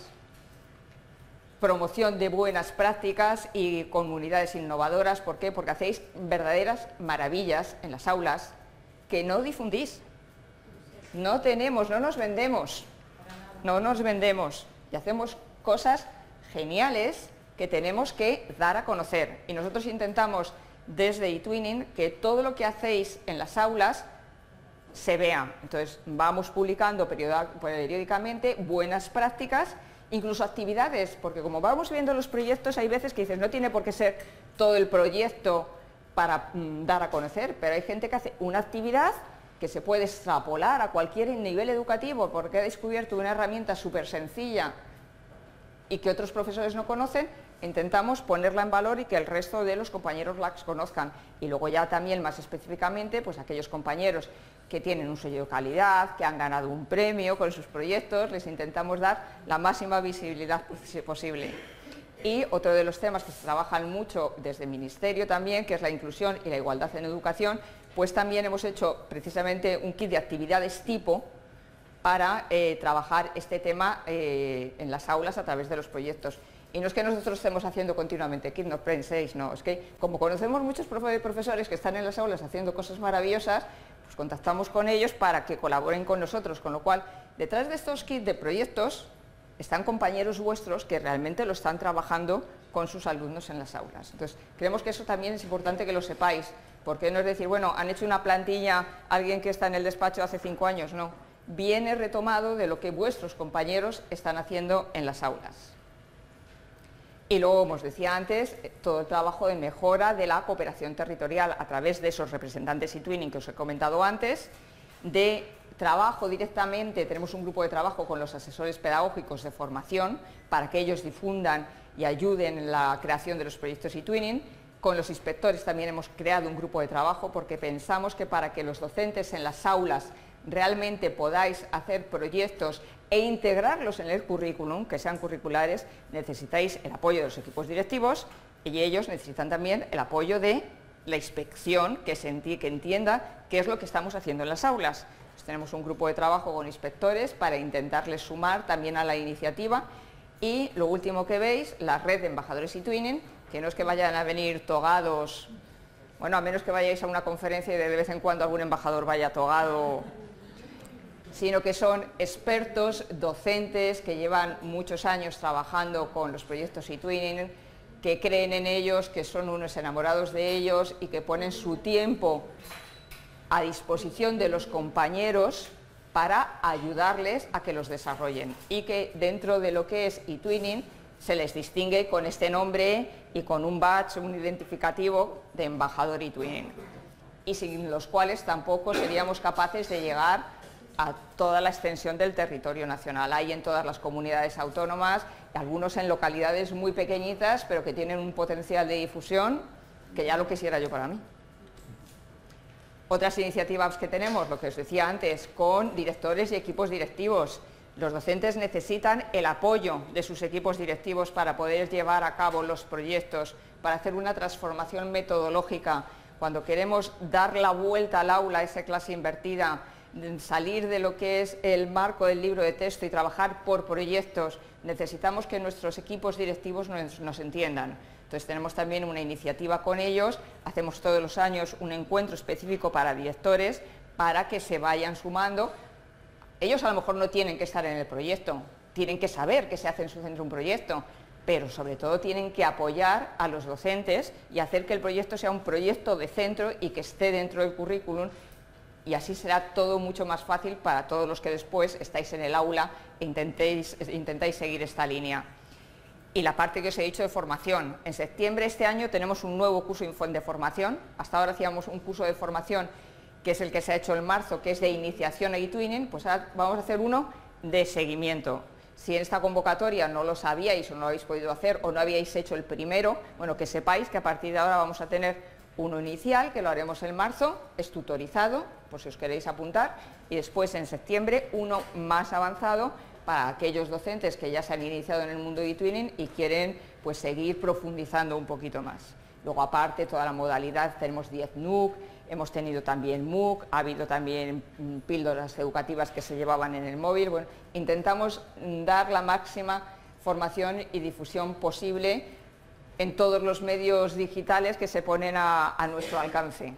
Promoción de buenas prácticas y comunidades innovadoras. ¿Por qué? Porque hacéis verdaderas maravillas en las aulas que no difundís. No tenemos, no nos vendemos, no nos vendemos y hacemos cosas geniales que tenemos que dar a conocer, y nosotros intentamos desde ITwinning que todo lo que hacéis en las aulas se vea. Entonces vamos publicando periódicamente buenas prácticas, incluso actividades, porque como vamos viendo los proyectos hay veces que dices no tiene por qué ser todo el proyecto para mm, dar a conocer, pero hay gente que hace una actividad que se puede extrapolar a cualquier nivel educativo porque ha descubierto una herramienta súper sencilla y que otros profesores no conocen. Intentamos ponerla en valor y que el resto de los compañeros la conozcan. Y luego ya también más específicamente, pues aquellos compañeros que tienen un sello de calidad, que han ganado un premio con sus proyectos, les intentamos dar la máxima visibilidad posible. Y otro de los temas que se trabajan mucho desde el Ministerio también, que es la inclusión y la igualdad en educación, pues también hemos hecho precisamente un kit de actividades tipo para eh, trabajar este tema eh, en las aulas a través de los proyectos. Y no es que nosotros estemos haciendo continuamente kit, no penséis, no, es que como conocemos muchos profesores que están en las aulas haciendo cosas maravillosas, pues contactamos con ellos para que colaboren con nosotros, con lo cual detrás de estos kits de proyectos están compañeros vuestros que realmente lo están trabajando con sus alumnos en las aulas. Entonces, creemos que eso también es importante que lo sepáis, porque no es decir, bueno, han hecho una plantilla alguien que está en el despacho hace cinco años, no. Viene retomado de lo que vuestros compañeros están haciendo en las aulas. Y luego, como os decía antes, todo el trabajo de mejora de la cooperación territorial a través de esos representantes ITwinning que os he comentado antes, de trabajo directamente, tenemos un grupo de trabajo con los asesores pedagógicos de formación para que ellos difundan y ayuden en la creación de los proyectos ITwinning. Con los inspectores también hemos creado un grupo de trabajo porque pensamos que para que los docentes en las aulas realmente podáis hacer proyectos e integrarlos en el currículum, que sean curriculares, necesitáis el apoyo de los equipos directivos y ellos necesitan también el apoyo de la inspección, que, se enti que entienda qué es lo que estamos haciendo en las aulas. Pues tenemos un grupo de trabajo con inspectores para intentarles sumar también a la iniciativa. Y lo último que veis, la red de embajadores eTwinning, que no es que vayan a venir togados, bueno, a menos que vayáis a una conferencia y de vez en cuando algún embajador vaya togado, sino que son expertos, docentes, que llevan muchos años trabajando con los proyectos eTwinning, que creen en ellos, que son unos enamorados de ellos y que ponen su tiempo a disposición de los compañeros para ayudarles a que los desarrollen, y que dentro de lo que es eTwinning se les distingue con este nombre y con un badge, un identificativo de embajador eTwinning, y sin los cuales tampoco seríamos capaces de llegar a toda la extensión del territorio nacional. Hay en todas las comunidades autónomas, algunos en localidades muy pequeñitas, pero que tienen un potencial de difusión que ya lo quisiera yo para mí. Otras iniciativas que tenemos, lo que os decía antes, con directores y equipos directivos. Los docentes necesitan el apoyo de sus equipos directivos para poder llevar a cabo los proyectos, para hacer una transformación metodológica. Cuando queremos dar la vuelta al aula, esa clase invertida, salir de lo que es el marco del libro de texto y trabajar por proyectos, necesitamos que nuestros equipos directivos nos, nos entiendan. Entonces tenemos también una iniciativa con ellos, hacemos todos los años un encuentro específico para directores para que se vayan sumando. Ellos a lo mejor no tienen que estar en el proyecto, tienen que saber que se hace en su centro un proyecto, pero sobre todo tienen que apoyar a los docentes y hacer que el proyecto sea un proyecto de centro y que esté dentro del currículum, y así será todo mucho más fácil para todos los que después estáis en el aula e intentéis, intentáis seguir esta línea. Y la parte que os he dicho de formación. En septiembre de este año tenemos un nuevo curso de formación. Hasta ahora hacíamos un curso de formación que es el que se ha hecho en marzo, que es de iniciación a eTwinning, pues ahora vamos a hacer uno de seguimiento. Si en esta convocatoria no lo sabíais o no lo habéis podido hacer o no habíais hecho el primero, bueno, que sepáis que a partir de ahora vamos a tener uno inicial, que lo haremos en marzo, es tutorizado, por si os queréis apuntar, y después en septiembre uno más avanzado para aquellos docentes que ya se han iniciado en el mundo de eTwinning y quieren pues seguir profundizando un poquito más. Luego aparte toda la modalidad, tenemos diez N U C, hemos tenido también MOOC, ha habido también mm, píldoras educativas que se llevaban en el móvil. Bueno, intentamos dar la máxima formación y difusión posible en todos los medios digitales que se ponen a, a nuestro alcance.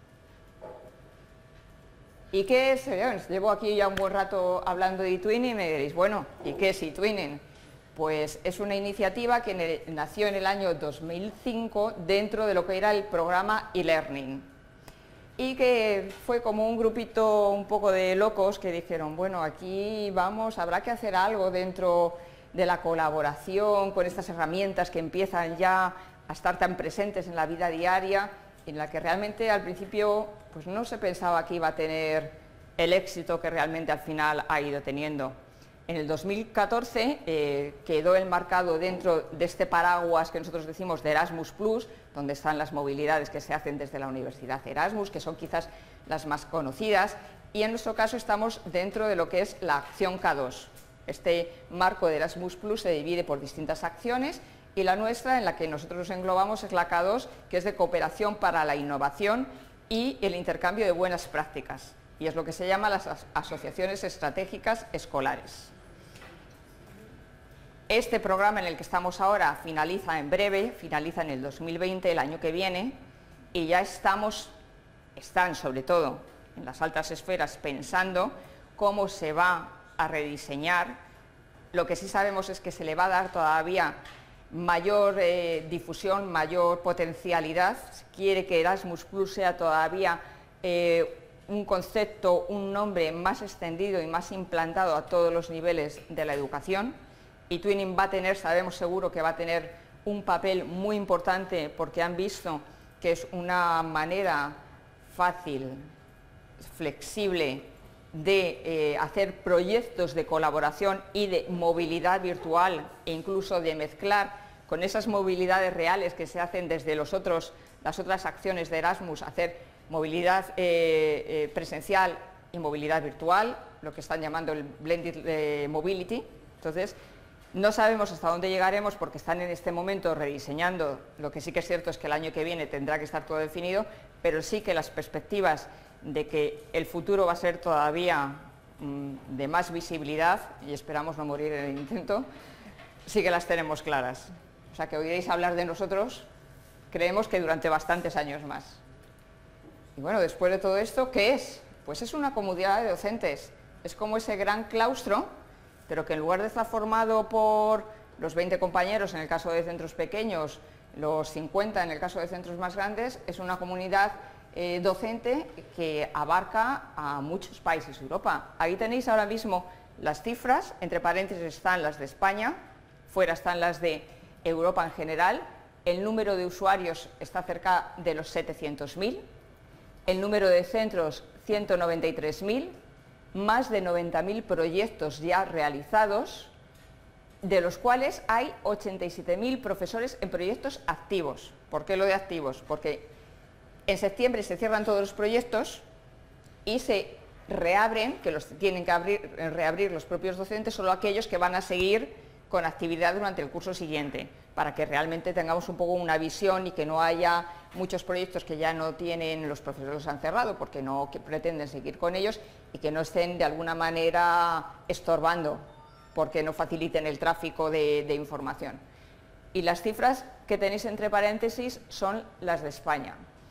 ¿Y qué es? Llevo aquí ya un buen rato hablando de eTwinning y me diréis, bueno, ¿y qué es eTwinning? Pues es una iniciativa que nació en el año dos mil cinco dentro de lo que era el programa eLearning, y que fue como un grupito un poco de locos que dijeron, bueno, aquí vamos, habrá que hacer algo dentro de la colaboración con estas herramientas que empiezan ya a estar tan presentes en la vida diaria, en la que realmente al principio pues no se pensaba que iba a tener el éxito que realmente al final ha ido teniendo. En el dos mil catorce eh, quedó enmarcado dentro de este paraguas que nosotros decimos de Erasmus plus, donde están las movilidades que se hacen desde la Universidad Erasmus, que son quizás las más conocidas, y en nuestro caso estamos dentro de lo que es la acción K dos. Este marco de Erasmus plus se divide por distintas acciones, y la nuestra, en la que nosotros nos englobamos, es la K dos, que es de cooperación para la innovación y el intercambio de buenas prácticas, y es lo que se llama las asociaciones estratégicas escolares. Este programa en el que estamos ahora finaliza en breve, finaliza en el dos mil veinte, el año que viene, y ya estamos, están sobre todo en las altas esferas pensando cómo se va a rediseñar. Lo que sí sabemos es que se le va a dar todavía mayor eh, difusión, mayor potencialidad. Quiere que Erasmus plus sea todavía eh, un concepto, un nombre más extendido y más implantado a todos los niveles de la educación. eTwinning va a tener, sabemos seguro que va a tener un papel muy importante, porque han visto que es una manera fácil, flexible de eh, hacer proyectos de colaboración y de movilidad virtual, e incluso de mezclar con esas movilidades reales que se hacen desde los otros, las otras acciones de Erasmus, hacer movilidad eh, eh, presencial y movilidad virtual, lo que están llamando el Blended eh, Mobility. Entonces, No sabemos hasta dónde llegaremos porque están en este momento rediseñando. Lo que sí que es cierto es que el año que viene tendrá que estar todo definido, pero sí que las perspectivas de que el futuro va a ser todavía mmm, de más visibilidad, y esperamos no morir en el intento, sí que las tenemos claras. O sea, que oiréis hablar de nosotros, creemos que durante bastantes años más. Y bueno, después de todo esto, ¿qué es? Pues es una comunidad de docentes. Es como ese gran claustro, pero que en lugar de estar formado por los veinte compañeros en el caso de centros pequeños, los cincuenta en el caso de centros más grandes, es una comunidad eh, docente que abarca a muchos países de Europa. Ahí tenéis ahora mismo las cifras, entre paréntesis están las de España, fuera están las de Europa en general. El número de usuarios está cerca de los setecientos mil, el número de centros ciento noventa y tres mil, más de noventa mil proyectos ya realizados, de los cuales hay ochenta y siete mil profesores en proyectos activos. ¿Por qué lo de activos? Porque en septiembre se cierran todos los proyectos y se reabren, que los tienen que abrir, reabrir los propios docentes, solo aquellos que van a seguir con actividad durante el curso siguiente, para que realmente tengamos un poco una visión y que no haya muchos proyectos que ya no tienen, los profesores los han cerrado porque no que pretenden seguir con ellos y que no estén de alguna manera estorbando porque no faciliten el tráfico de, de información. Y las cifras que tenéis entre paréntesis son las de España.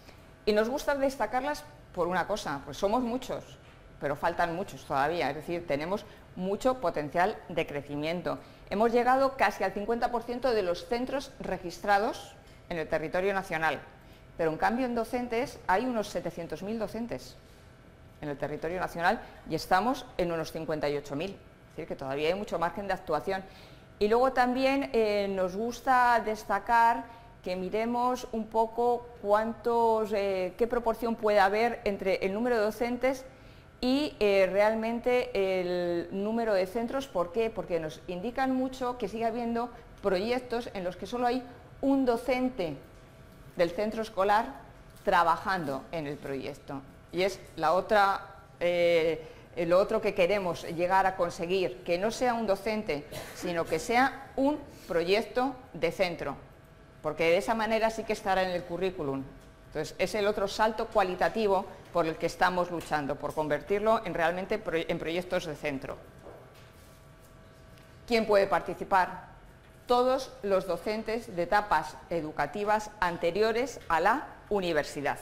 Y nos gusta destacarlas por una cosa, pues somos muchos, pero faltan muchos todavía, es decir, tenemos mucho potencial de crecimiento. Hemos llegado casi al cincuenta por ciento de los centros registrados en el territorio nacional, pero en cambio en docentes hay unos setecientos mil docentes en el territorio nacional y estamos en unos cincuenta y ocho mil, es decir, que todavía hay mucho margen de actuación. Y luego también eh, nos gusta destacar que miremos un poco cuántos, eh, qué proporción puede haber entre el número de docentes y eh, realmente el número de centros. ¿Por qué? Porque nos indican mucho que sigue habiendo proyectos en los que solo hay un docente del centro escolar trabajando en el proyecto. Y es la otra, eh, lo otro que queremos llegar a conseguir, que no sea un docente, sino que sea un proyecto de centro, porque de esa manera sí que estará en el currículum. Entonces, es el otro salto cualitativo por el que estamos luchando, por convertirlo en realmente pro- en proyectos de centro. ¿Quién puede participar? Todos los docentes de etapas educativas anteriores a la universidad.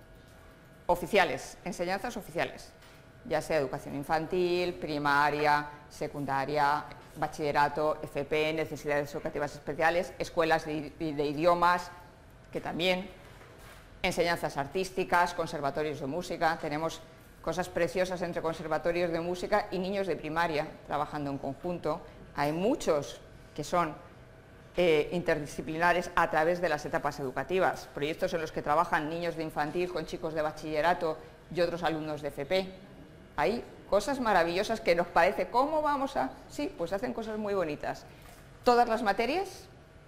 Oficiales, enseñanzas oficiales, ya sea educación infantil, primaria, secundaria, bachillerato, F P, necesidades educativas especiales, escuelas de, de idiomas, que también, enseñanzas artísticas, conservatorios de música. Tenemos cosas preciosas entre conservatorios de música y niños de primaria trabajando en conjunto. Hay muchos que son eh, interdisciplinares a través de las etapas educativas, proyectos en los que trabajan niños de infantil con chicos de bachillerato y otros alumnos de F P. Hay cosas maravillosas que nos parece, ¿cómo vamos a...? Sí, pues hacen cosas muy bonitas. Todas las materias,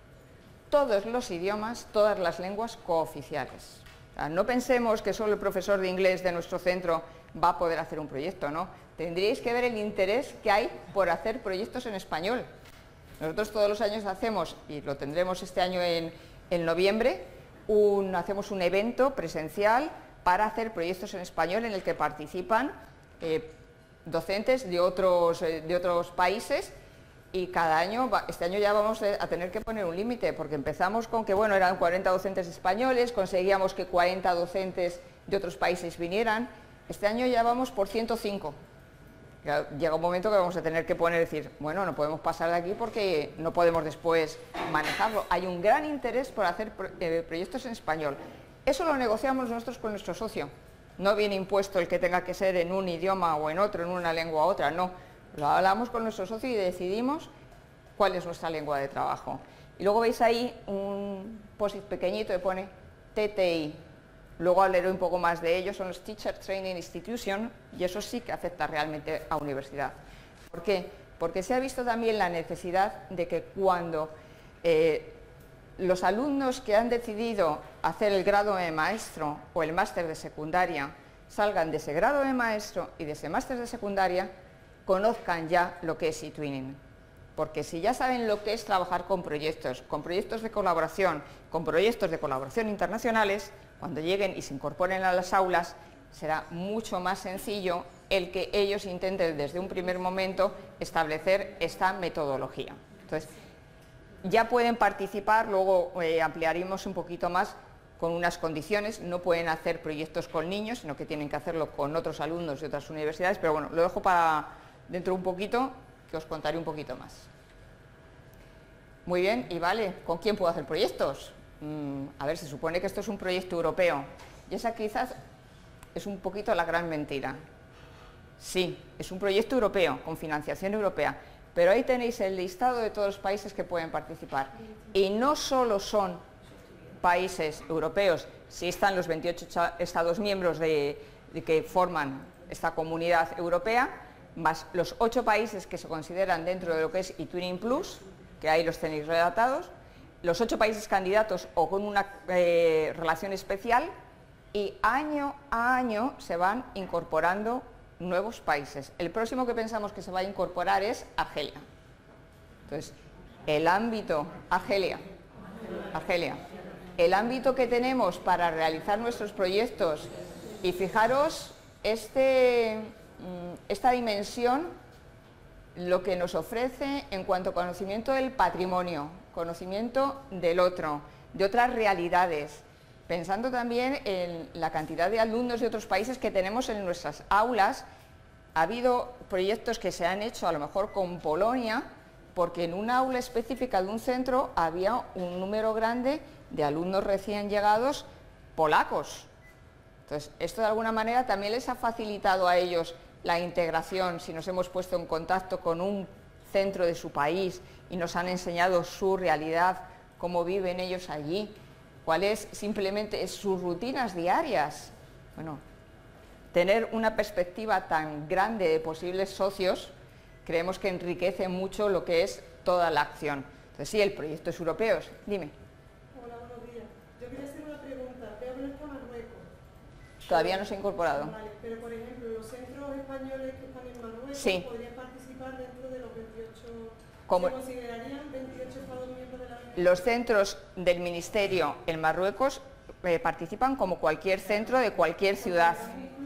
todos los idiomas, todas las lenguas cooficiales. O sea, no pensemos que solo el profesor de inglés de nuestro centro va a poder hacer un proyecto, ¿no? Tendríais que ver el interés que hay por hacer proyectos en español. Nosotros todos los años hacemos, y lo tendremos este año en, en noviembre, un, hacemos un evento presencial para hacer proyectos en español en el que participan eh, docentes de otros, eh, de otros países, y cada año, este año ya vamos a tener que poner un límite, porque empezamos con que, bueno, eran cuarenta docentes españoles, conseguíamos que cuarenta docentes de otros países vinieran. Este año ya vamos por ciento cinco. Llega un momento que vamos a tener que poner, decir, bueno, no podemos pasar de aquí porque no podemos después manejarlo. Hay un gran interés por hacer eh, proyectos en español. Eso lo negociamos nosotros con nuestro socio. No viene impuesto el que tenga que ser en un idioma o en otro, en una lengua u otra, no. Lo hablamos con nuestro socio y decidimos cuál es nuestra lengua de trabajo. Y luego veis ahí un post-it pequeñito que pone T T I. Luego hablaré un poco más de ellos, son los Teacher Training Institution, y eso sí que afecta realmente a universidad. ¿Por qué? Porque se ha visto también la necesidad de que cuando eh, los alumnos que han decidido hacer el grado de maestro o el máster de secundaria salgan de ese grado de maestro y de ese máster de secundaria, conozcan ya lo que es eTwinning. porque si ya saben lo que es trabajar con proyectos, con proyectos de colaboración, con proyectos de colaboración internacionales, cuando lleguen y se incorporen a las aulas, será mucho más sencillo el que ellos intenten desde un primer momento establecer esta metodología. Entonces, ya pueden participar, luego eh, ampliaremos un poquito más con unas condiciones, no pueden hacer proyectos con niños, sino que tienen que hacerlo con otros alumnos de otras universidades, pero bueno, lo dejo para dentro un poquito, que os contaré un poquito más. Muy bien, y vale, ¿con quién puedo hacer proyectos? Mm, a ver, se supone que esto es un proyecto europeo, y esa quizás es un poquito la gran mentira. Sí, es un proyecto europeo, con financiación europea, pero ahí tenéis el listado de todos los países que pueden participar. Y no solo son países europeos, sí están los veintiocho Estados miembros de, de que forman esta comunidad europea, más los ocho países que se consideran dentro de lo que es eTwinning Plus, que ahí los tenéis redactados, los ocho países candidatos o con una eh, relación especial, y año a año se van incorporando nuevos países. El próximo que pensamos que se va a incorporar es Argelia. Entonces, el ámbito, Argelia, Argelia, el ámbito que tenemos para realizar nuestros proyectos, y fijaros este, esta dimensión, lo que nos ofrece en cuanto a conocimiento del patrimonio, conocimiento del otro, de otras realidades, pensando también en la cantidad de alumnos de otros países que tenemos en nuestras aulas. Ha habido proyectos que se han hecho a lo mejor con Polonia, porque en una aula específica de un centro había un número grande de alumnos recién llegados polacos. Entonces, esto de alguna manera también les ha facilitado a ellos la integración, si nos hemos puesto en contacto con un centro de su país y nos han enseñado su realidad, cómo viven ellos allí, cuáles simplemente sus rutinas diarias. Bueno, tener una perspectiva tan grande de posibles socios, creemos que enriquece mucho lo que es toda la acción. Entonces, sí, el proyecto es europeo. Dime. Hola, buenos días. Yo quería hacer una pregunta. Veo que está Marruecos. Todavía no se ha incorporado. Vale, pero por ejemplo, los centros españoles que están en Marruecos, sí, podrían participar dentro de los veintiocho. ¿Cómo? ¿Se considerarían veintiocho Estados miembros de la Unión? Los centros del Ministerio en Marruecos eh, participan como cualquier centro de cualquier ciudad.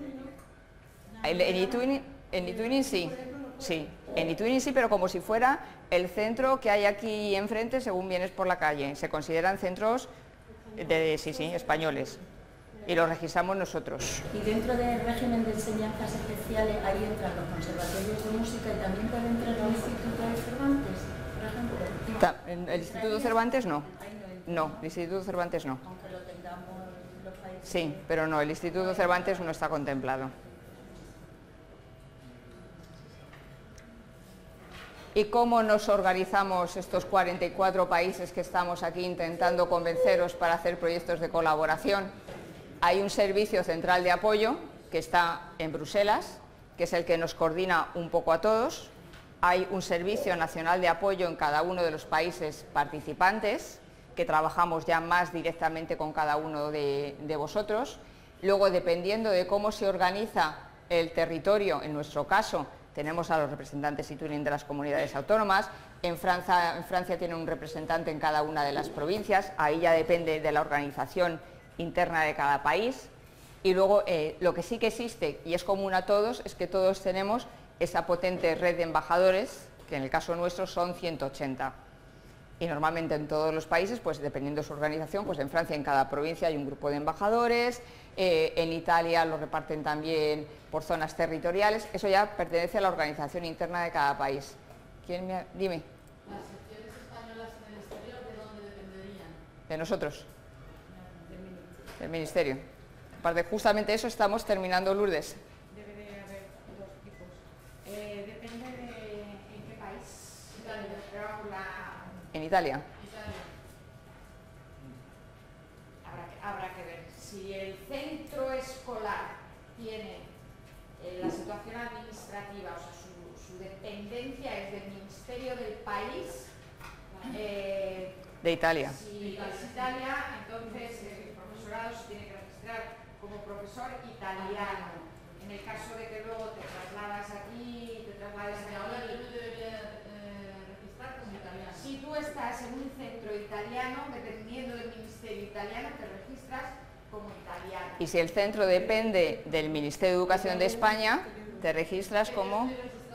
En eTwinning, en eTwinning sí, sí, en eTwinning sí, pero como si fuera el centro que hay aquí enfrente según vienes por la calle. Se consideran centros de, sí, sí, españoles, y los registramos nosotros. Y dentro del régimen de enseñanzas especiales, ahí entran los conservatorios de música y también puede entrar el Instituto de Cervantes, por ejemplo. ¿El Instituto Cervantes no? No, el Instituto Cervantes no. Aunque lo tengamos los países. Sí, pero no, el Instituto Cervantes no está contemplado. ¿Y cómo nos organizamos estos cuarenta y cuatro países que estamos aquí intentando convenceros para hacer proyectos de colaboración? Hay un servicio central de apoyo que está en Bruselas, que es el que nos coordina un poco a todos. Hay un servicio nacional de apoyo en cada uno de los países participantes, que trabajamos ya más directamente con cada uno de, de vosotros. Luego, dependiendo de cómo se organiza el territorio, en nuestro caso, tenemos a los representantes eTwinning de las comunidades autónomas. En Francia, en Francia tiene un representante en cada una de las provincias. Ahí ya depende de la organización interna de cada país. Y luego eh, lo que sí que existe y es común a todos es que todos tenemos esa potente red de embajadores, que en el caso nuestro son ciento ochenta. Y normalmente en todos los países, pues dependiendo de su organización, pues en Francia en cada provincia hay un grupo de embajadores, eh, en Italia lo reparten también por zonas territoriales. Eso ya pertenece a la organización interna de cada país. ¿Quién me ha... Dime. ¿Las secciones españolas en el exterior de dónde dependerían? De nosotros. Del Ministerio. Aparte, justamente eso estamos terminando, Lourdes. Debe de haber dos tipos. Eh, depende de en qué país. Italia. La... En Italia. Italia. Habrá que, habrá que ver. Si el centro escolar tiene eh, la situación administrativa, o sea, su, su dependencia es del Ministerio del país. Eh, de Italia. Si es Italia, entonces el profesorado se tiene que registrar como profesor italiano. En el caso de que luego te trasladas aquí, te traslades ¿Ahora aquí... yo debería eh, registrar italiano, te registras como italiano. Y si el centro depende del Ministerio de Educación de España, te registras como...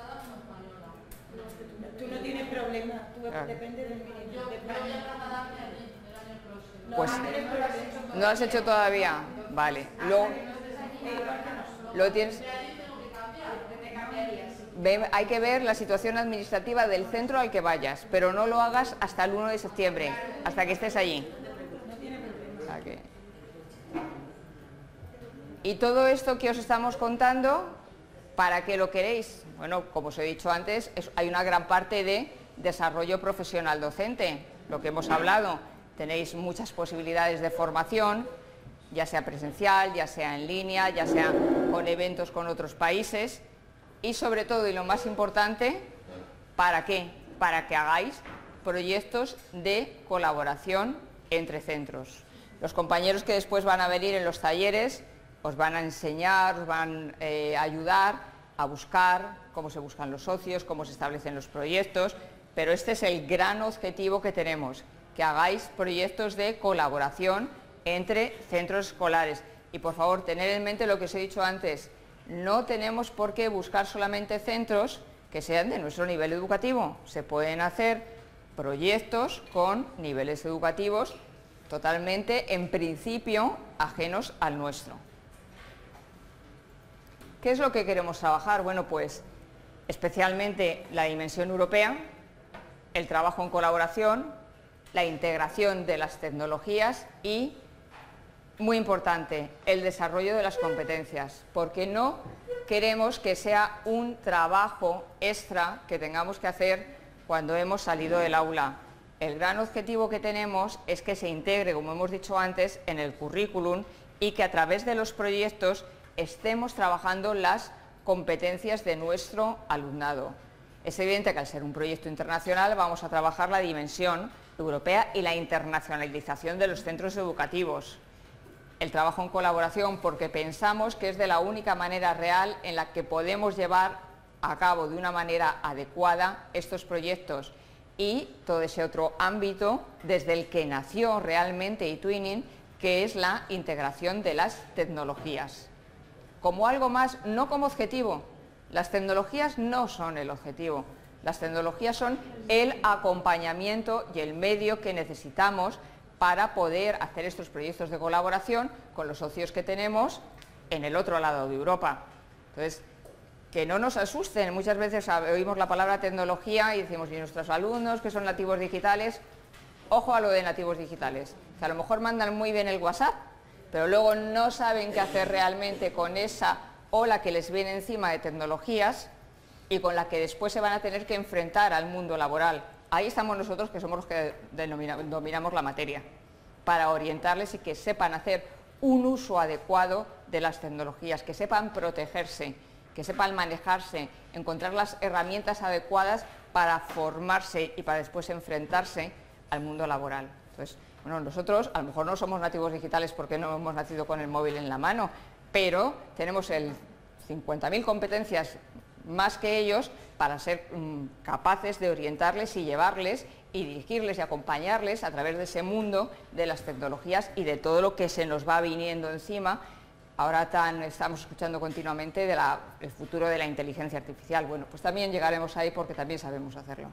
Tú no tienes problema, tú Ah. depende del Ministerio. Yo voy a trasladarme allí el año próximo. Pues no lo has hecho todavía. Vale. Luego, lo tienes... Ve- hay que ver la situación administrativa del centro al que vayas, pero no lo hagas hasta el uno de septiembre, hasta que estés allí. O sea que- Y todo esto que os estamos contando, ¿para qué lo queréis? Bueno, como os he dicho antes, es- hay una gran parte de desarrollo profesional docente, lo que hemos hablado. Tenéis muchas posibilidades de formación, ya sea presencial, ya sea en línea, ya sea con eventos con otros países. Y sobre todo, y lo más importante, ¿para qué? Para que hagáis proyectos de colaboración entre centros. Los compañeros que después van a venir en los talleres os van a enseñar, os van eh, a ayudar a buscar cómo se buscan los socios, cómo se establecen los proyectos, pero este es el gran objetivo que tenemos, que hagáis proyectos de colaboración entre centros escolares. Y por favor, tener en mente lo que os he dicho antes, no tenemos por qué buscar solamente centros que sean de nuestro nivel educativo. Se pueden hacer proyectos con niveles educativos totalmente, en principio, ajenos al nuestro. ¿Qué es lo que queremos trabajar? Bueno, pues especialmente la dimensión europea, el trabajo en colaboración, la integración de las tecnologías y, muy importante, el desarrollo de las competencias, porque no queremos que sea un trabajo extra que tengamos que hacer cuando hemos salido del aula. El gran objetivo que tenemos es que se integre, como hemos dicho antes, en el currículum y que a través de los proyectos estemos trabajando las competencias de nuestro alumnado. Es evidente que al ser un proyecto internacional vamos a trabajar la dimensión europea y la internacionalización de los centros educativos. El trabajo en colaboración, porque pensamos que es de la única manera real en la que podemos llevar a cabo de una manera adecuada estos proyectos y todo ese otro ámbito desde el que nació realmente eTwinning, que es la integración de las tecnologías. Como algo más, no como objetivo. Las tecnologías no son el objetivo. Las tecnologías son el acompañamiento y el medio que necesitamos para poder hacer estos proyectos de colaboración con los socios que tenemos en el otro lado de Europa. Entonces, que no nos asusten. Muchas veces oímos la palabra tecnología y decimos, ¿y nuestros alumnos que son nativos digitales? Ojo a lo de nativos digitales, que a lo mejor mandan muy bien el WhatsApp, pero luego no saben qué hacer realmente con esa ola que les viene encima de tecnologías y con la que después se van a tener que enfrentar al mundo laboral. Ahí estamos nosotros, que somos los que dominamos la materia, para orientarles y que sepan hacer un uso adecuado de las tecnologías, que sepan protegerse, que sepan manejarse, encontrar las herramientas adecuadas para formarse y para después enfrentarse al mundo laboral. Entonces, bueno, nosotros a lo mejor no somos nativos digitales porque no hemos nacido con el móvil en la mano, pero tenemos el cincuenta mil competencias más que ellos para ser mmm, capaces de orientarles y llevarles y dirigirles y acompañarles a través de ese mundo de las tecnologías y de todo lo que se nos va viniendo encima. Ahora tan, estamos escuchando continuamente del futuro de la inteligencia artificial. Bueno, pues también llegaremos ahí porque también sabemos hacerlo.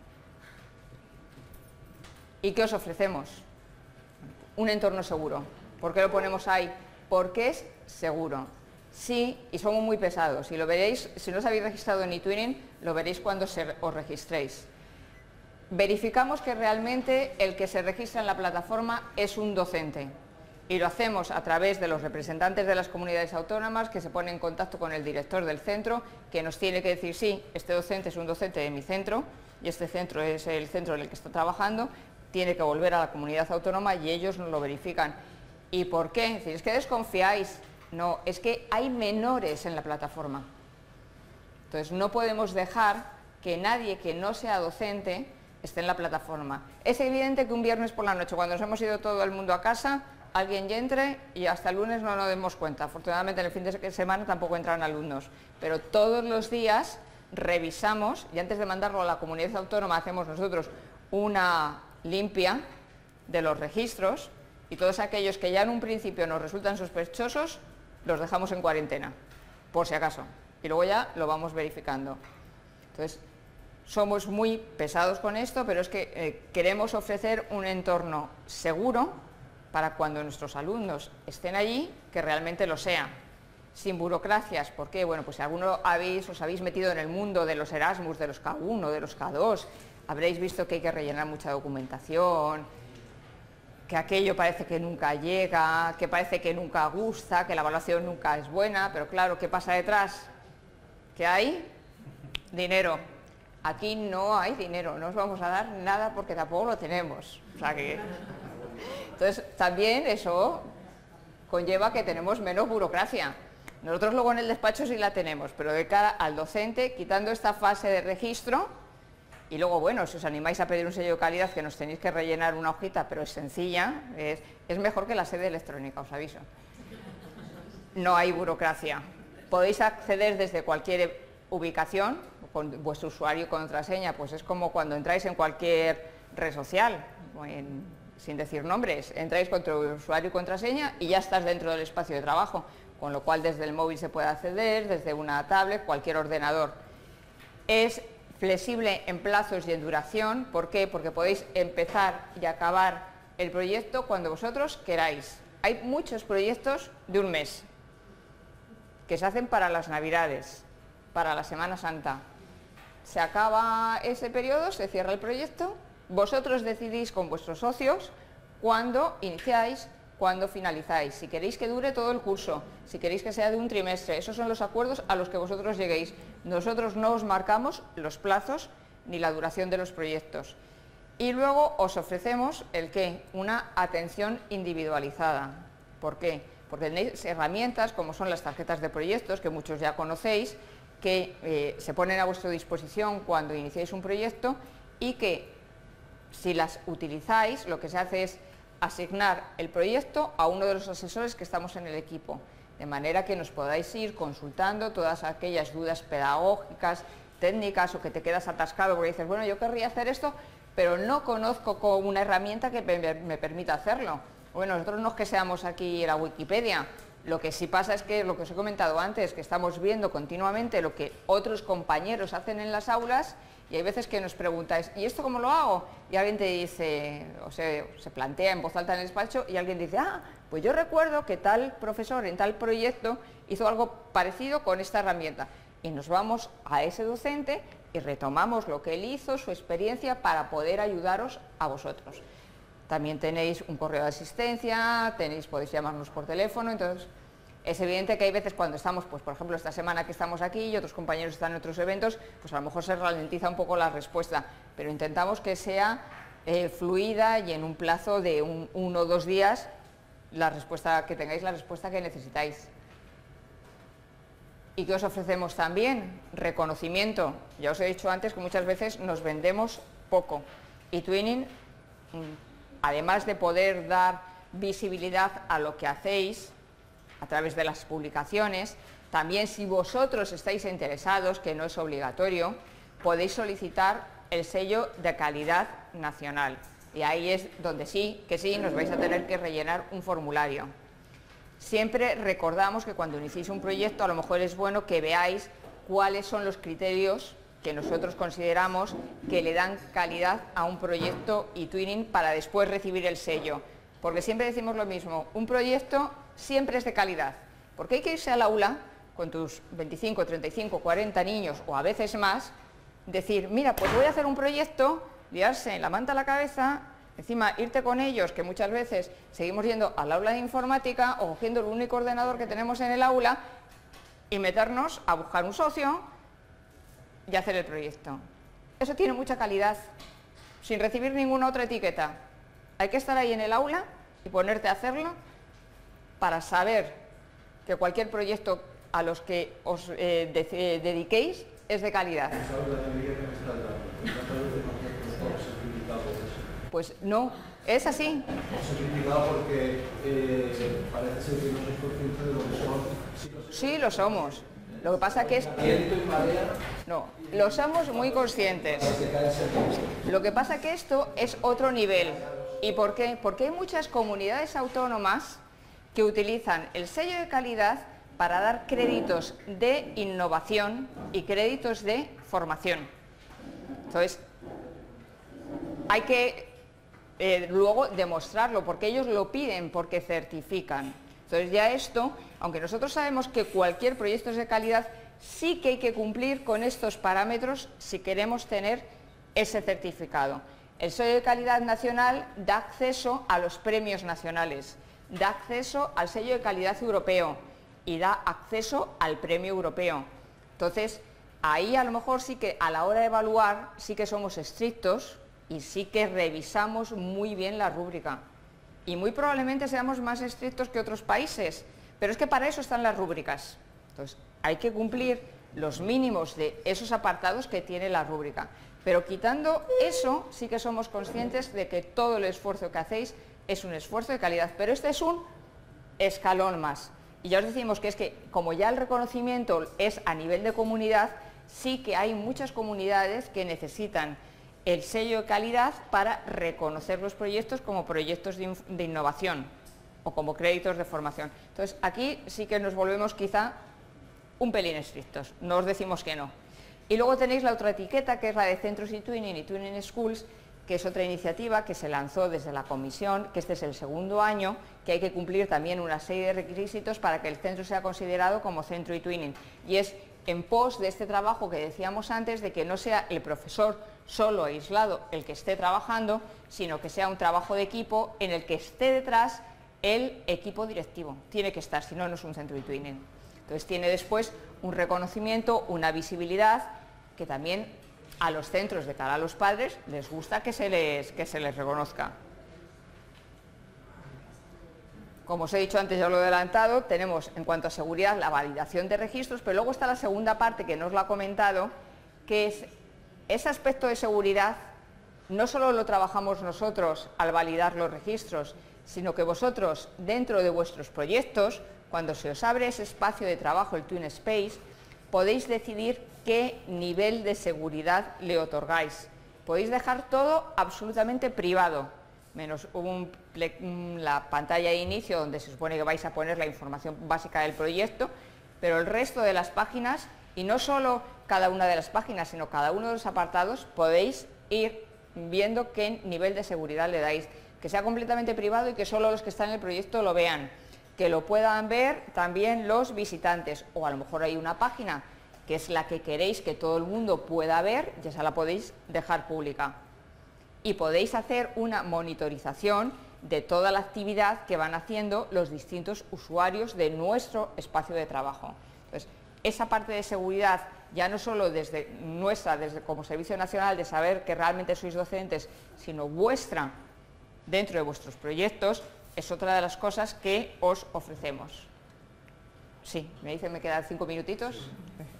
¿Y qué os ofrecemos? Un entorno seguro. ¿Por qué lo ponemos ahí? Porque es seguro. Sí, y somos muy pesados. Y lo veréis, si no os habéis registrado en eTwinning, lo veréis cuando se, os registréis. Verificamos que realmente el que se registra en la plataforma es un docente. Y lo hacemos a través de los representantes de las comunidades autónomas que se ponen en contacto con el director del centro, que nos tiene que decir, sí, este docente es un docente de mi centro y este centro es el centro en el que está trabajando, tiene que volver a la comunidad autónoma y ellos nos lo verifican. ¿Y por qué? Es decir, es que desconfiáis. No, es que hay menores en la plataforma. Entonces no podemos dejar que nadie que no sea docente esté en la plataforma. Es evidente que un viernes por la noche, cuando nos hemos ido todo el mundo a casa, alguien ya entre y hasta el lunes no nos demos cuenta. Afortunadamente en el fin de semana tampoco entran alumnos, pero todos los días revisamos y antes de mandarlo a la comunidad autónoma hacemos nosotros una limpia de los registros y todos aquellos que ya en un principio nos resultan sospechosos, los dejamos en cuarentena, por si acaso, y luego ya lo vamos verificando. Entonces, somos muy pesados con esto, pero es que eh, queremos ofrecer un entorno seguro para cuando nuestros alumnos estén allí, que realmente lo sea, sin burocracias. ¿Por qué? Bueno, pues si alguno habéis, os habéis metido en el mundo de los Erasmus, de los K uno, de los K dos, habréis visto que hay que rellenar mucha documentación, que aquello parece que nunca llega, que parece que nunca gusta, que la evaluación nunca es buena, pero claro, ¿qué pasa detrás? ¿Qué hay? Dinero. Aquí no hay dinero, no os vamos a dar nada porque tampoco lo tenemos. O sea que... Entonces, también eso conlleva que tenemos menos burocracia. Nosotros luego en el despacho sí la tenemos, pero de cara al docente, quitando esta fase de registro, y luego, bueno, si os animáis a pedir un sello de calidad, que nos tenéis que rellenar una hojita, pero es sencilla, es, es mejor que la sede electrónica, os aviso. No hay burocracia. Podéis acceder desde cualquier ubicación, con vuestro usuario y contraseña, pues es como cuando entráis en cualquier red social, en, sin decir nombres, entráis con tu usuario y contraseña y ya estás dentro del espacio de trabajo, con lo cual desde el móvil se puede acceder, desde una tablet, cualquier ordenador. Es flexible en plazos y en duración. ¿Por qué? Porque podéis empezar y acabar el proyecto cuando vosotros queráis. Hay muchos proyectos de un mes que se hacen para las Navidades, para la Semana Santa. Se acaba ese periodo, se cierra el proyecto, vosotros decidís con vuestros socios cuándo iniciáis, cuándo finalizáis, si queréis que dure todo el curso, si queréis que sea de un trimestre. Esos son los acuerdos a los que vosotros lleguéis. Nosotros no os marcamos los plazos ni la duración de los proyectos. Y luego os ofrecemos el qué, una atención individualizada. ¿Por qué? Porque tenéis herramientas como son las tarjetas de proyectos, que muchos ya conocéis, que eh, se ponen a vuestra disposición cuando iniciéis un proyecto y que si las utilizáis, lo que se hace es asignar el proyecto a uno de los asesores que estamos en el equipo, de manera que nos podáis ir consultando todas aquellas dudas pedagógicas, técnicas, o que te quedas atascado porque dices, bueno, yo querría hacer esto, pero no conozco como una herramienta que me, me permita hacerlo. Bueno, nosotros no es que seamos aquí la Wikipedia, lo que sí pasa es que, lo que os he comentado antes, que estamos viendo continuamente lo que otros compañeros hacen en las aulas, y hay veces que nos preguntáis, ¿y esto cómo lo hago? Y alguien te dice, o se, se plantea en voz alta en el despacho, y alguien dice, ah, pues yo recuerdo que tal profesor en tal proyecto hizo algo parecido con esta herramienta. Y nos vamos a ese docente y retomamos lo que él hizo, su experiencia, para poder ayudaros a vosotros. También tenéis un correo de asistencia, tenéis, podéis llamarnos por teléfono. Entonces es evidente que hay veces cuando estamos, pues por ejemplo esta semana que estamos aquí y otros compañeros están en otros eventos, pues a lo mejor se ralentiza un poco la respuesta, pero intentamos que sea eh, fluida y en un plazo de un, uno o dos días la respuesta, que tengáis la respuesta que necesitáis. ¿Y qué os ofrecemos también? Reconocimiento. Ya os he dicho antes que muchas veces nos vendemos poco, y Twinning, además de poder dar visibilidad a lo que hacéis a través de las publicaciones, también si vosotros estáis interesados, que no es obligatorio, podéis solicitar el sello de calidad nacional. Y ahí es donde sí, que sí, nos vais a tener que rellenar un formulario. Siempre recordamos que cuando iniciéis un proyecto, a lo mejor es bueno que veáis cuáles son los criterios que nosotros consideramos que le dan calidad a un proyecto y Twinning para después recibir el sello. Porque siempre decimos lo mismo, un proyecto siempre es de calidad, porque hay que irse al aula con tus veinticinco, treinta y cinco, cuarenta niños o a veces más, decir, mira, pues voy a hacer un proyecto, liarse en la manta a la cabeza, encima irte con ellos, que muchas veces seguimos yendo al aula de informática o cogiendo el único ordenador que tenemos en el aula y meternos a buscar un socio y hacer el proyecto. Eso tiene mucha calidad, sin recibir ninguna otra etiqueta. Hay que estar ahí en el aula y ponerte a hacerlo para saber que cualquier proyecto a los que os eh, de, eh, dediquéis es de calidad. Pues no, es así. Os he criticado porque eh, parece ser que no sois conscientes de lo que son. Sí, lo somos. Lo que pasa que es... No, lo somos muy conscientes. Lo que pasa que esto es otro nivel. ¿Y por qué? Porque hay muchas comunidades autónomas que utilizan el sello de calidad para dar créditos de innovación y créditos de formación. Entonces, hay que eh, luego demostrarlo, porque ellos lo piden, porque certifican. Entonces ya esto, aunque nosotros sabemos que cualquier proyecto es de calidad, sí que hay que cumplir con estos parámetros si queremos tener ese certificado. El sello de calidad nacional da acceso a los premios nacionales, da acceso al sello de calidad europeo y da acceso al premio europeo. Entonces, ahí a lo mejor sí que a la hora de evaluar sí que somos estrictos y sí que revisamos muy bien la rúbrica. Y muy probablemente seamos más estrictos que otros países, pero es que para eso están las rúbricas. Entonces, hay que cumplir los mínimos de esos apartados que tiene la rúbrica. Pero quitando eso, sí que somos conscientes de que todo el esfuerzo que hacéis es un esfuerzo de calidad, pero este es un escalón más. Y ya os decimos que es que, como ya el reconocimiento es a nivel de comunidad, sí que hay muchas comunidades que necesitan el sello de calidad para reconocer los proyectos como proyectos de, de innovación o como créditos de formación. Entonces, aquí sí que nos volvemos quizá un pelín estrictos, no os decimos que no. Y luego tenéis la otra etiqueta, que es la de Centros eTwinning y Twinning Schools, que es otra iniciativa que se lanzó desde la Comisión, que este es el segundo año, que hay que cumplir también una serie de requisitos para que el centro sea considerado como centro eTwinning. Y es en pos de este trabajo que decíamos antes, de que no sea el profesor solo aislado el que esté trabajando, sino que sea un trabajo de equipo en el que esté detrás el equipo directivo. Tiene que estar, si no, no es un centro eTwinning. Entonces tiene después un reconocimiento, una visibilidad, que también a los centros de cara a los padres les gusta que se les, que se les reconozca. Como os he dicho antes, ya lo he adelantado, tenemos en cuanto a seguridad la validación de registros, pero luego está la segunda parte que no os lo ha comentado, que es ese aspecto de seguridad. No solo lo trabajamos nosotros al validar los registros, sino que vosotros, dentro de vuestros proyectos, cuando se os abre ese espacio de trabajo, el Twin Space, podéis decidir qué nivel de seguridad le otorgáis. Podéis dejar todo absolutamente privado, menos un, la pantalla de inicio donde se supone que vais a poner la información básica del proyecto, pero el resto de las páginas, y no solo cada una de las páginas, sino cada uno de los apartados, podéis ir viendo qué nivel de seguridad le dais, que sea completamente privado y que solo los que están en el proyecto lo vean, que lo puedan ver también los visitantes, o a lo mejor hay una página que es la que queréis que todo el mundo pueda ver, ya se la podéis dejar pública. Y podéis hacer una monitorización de toda la actividad que van haciendo los distintos usuarios de nuestro espacio de trabajo. Entonces, esa parte de seguridad, ya no solo desde nuestra, desde como Servicio Nacional, de saber que realmente sois docentes, sino vuestra dentro de vuestros proyectos, es otra de las cosas que os ofrecemos. Sí, me dicen, me quedan cinco minutitos. Sí.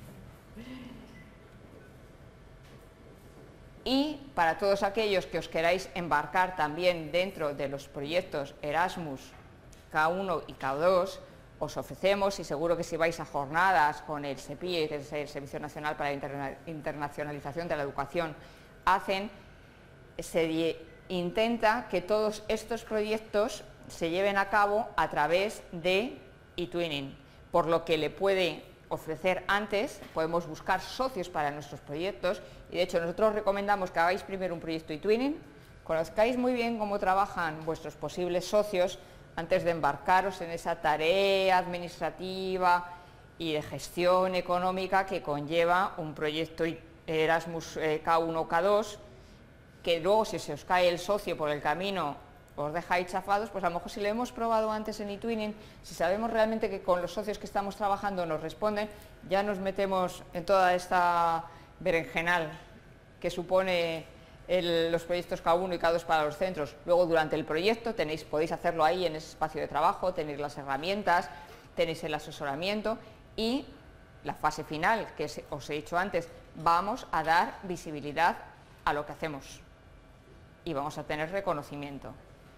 Y para todos aquellos que os queráis embarcar también dentro de los proyectos Erasmus K uno y K dos, os ofrecemos, y seguro que si vais a jornadas con el S E P I, que es el Servicio Nacional para la Interna- Internacionalización de la Educación, hacen, se intenta que todos estos proyectos se lleven a cabo a través de eTwinning, por lo que le puede ofrecer antes, podemos buscar socios para nuestros proyectos, y de hecho nosotros recomendamos que hagáis primero un proyecto eTwinning, conozcáis muy bien cómo trabajan vuestros posibles socios antes de embarcaros en esa tarea administrativa y de gestión económica que conlleva un proyecto Erasmus K uno o K dos, que luego si se os cae el socio por el camino os dejáis chafados, pues a lo mejor si lo hemos probado antes en eTwinning, si sabemos realmente que con los socios que estamos trabajando nos responden, ya nos metemos en toda esta berenjenal que supone el, los proyectos K uno y K dos para los centros. Luego durante el proyecto tenéis, podéis hacerlo ahí en ese espacio de trabajo, tenéis las herramientas, tenéis el asesoramiento y la fase final, que os he dicho antes, vamos a dar visibilidad a lo que hacemos y vamos a tener reconocimiento.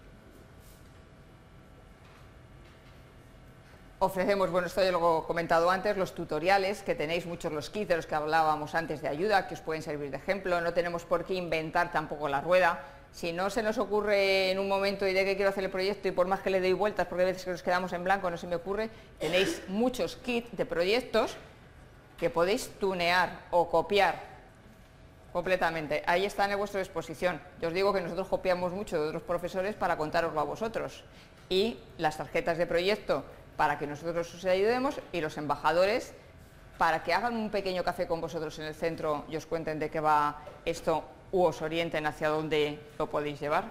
Ofrecemos, bueno, esto ya lo he comentado antes, los tutoriales, que tenéis muchos los kits de los que hablábamos antes de ayuda, que os pueden servir de ejemplo. No tenemos por qué inventar tampoco la rueda, Si no se nos ocurre en un momento y de que quiero hacer el proyecto y por más que le doy vueltas, porque a veces que nos quedamos en blanco, no se me ocurre, tenéis muchos kits de proyectos que podéis tunear o copiar completamente. Ahí están en vuestra exposición. Yo os digo que nosotros copiamos mucho de otros profesores para contaroslo a vosotros. Y las tarjetas de proyecto para que nosotros os ayudemos y los embajadores para que hagan un pequeño café con vosotros en el centro y os cuenten de qué va esto u os orienten hacia dónde lo podéis llevar.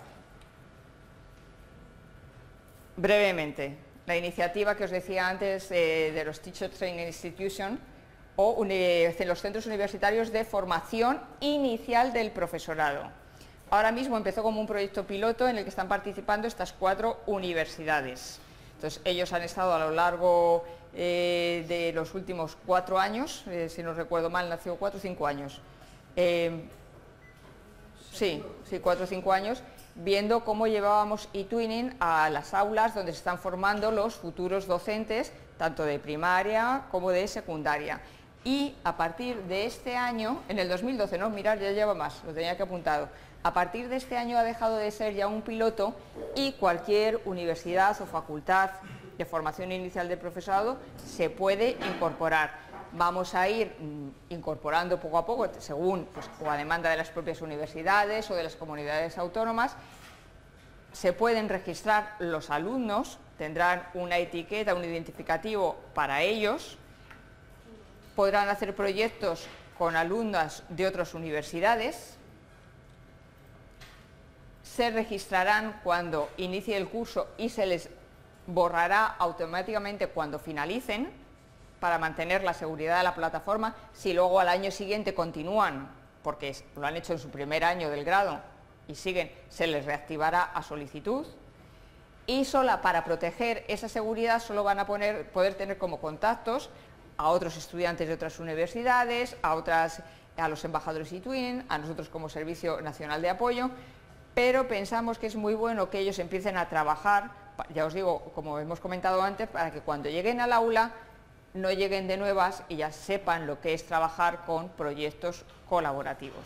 Brevemente, la iniciativa que os decía antes eh, de los Teacher Training Institution o uni los centros universitarios de formación inicial del profesorado. Ahora mismo empezó como un proyecto piloto en el que están participando estas cuatro universidades. Entonces, ellos han estado a lo largo eh, de los últimos cuatro años, eh, si no recuerdo mal, nació cuatro o cinco años. Eh, Sí, sí, cuatro o cinco años, viendo cómo llevábamos eTwinning a las aulas donde se están formando los futuros docentes, tanto de primaria como de secundaria. Y a partir de este año, en el dos mil doce, no, mirad, ya lleva más, lo tenía que apuntado, a partir de este año ha dejado de ser ya un piloto y cualquier universidad o facultad de formación inicial del profesorado se puede incorporar. Vamos a ir mm, incorporando poco a poco, según pues, o a demanda de las propias universidades o de las comunidades autónomas. Se pueden registrar los alumnos, tendrán una etiqueta, un identificativo para ellos, podrán hacer proyectos con alumnas de otras universidades, se registrarán cuando inicie el curso y se les borrará automáticamente cuando finalicen, para mantener la seguridad de la plataforma. Si luego al año siguiente continúan, porque lo han hecho en su primer año del grado y siguen, se les reactivará a solicitud. Y sola para proteger esa seguridad solo van a poner, poder tener como contactos a otros estudiantes de otras universidades, a, otras, a los embajadores eTwinning, a nosotros como Servicio Nacional de Apoyo, pero pensamos que es muy bueno que ellos empiecen a trabajar, ya os digo, como hemos comentado antes, para que cuando lleguen al aula no lleguen de nuevas y ya sepan lo que es trabajar con proyectos colaborativos.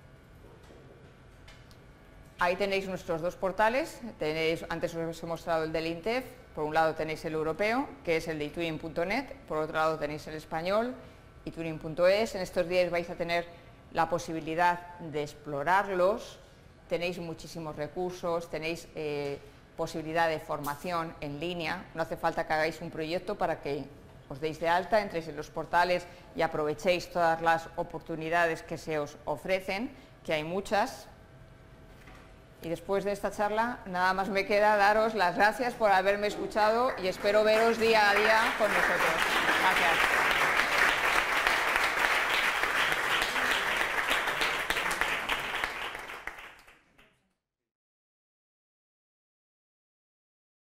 Ahí tenéis nuestros dos portales, tenéis, antes os he mostrado el del INTEF, por un lado tenéis el europeo, que es el de eTwinning punto net, por otro lado tenéis el español, eTwinning punto es, en estos días vais a tener la posibilidad de explorarlos, tenéis muchísimos recursos, tenéis eh, posibilidad de formación en línea, no hace falta que hagáis un proyecto para que os deis de alta, entréis en los portales y aprovechéis todas las oportunidades que se os ofrecen, que hay muchas. Y después de esta charla, nada más me queda daros las gracias por haberme escuchado y espero veros día a día con nosotros. Gracias.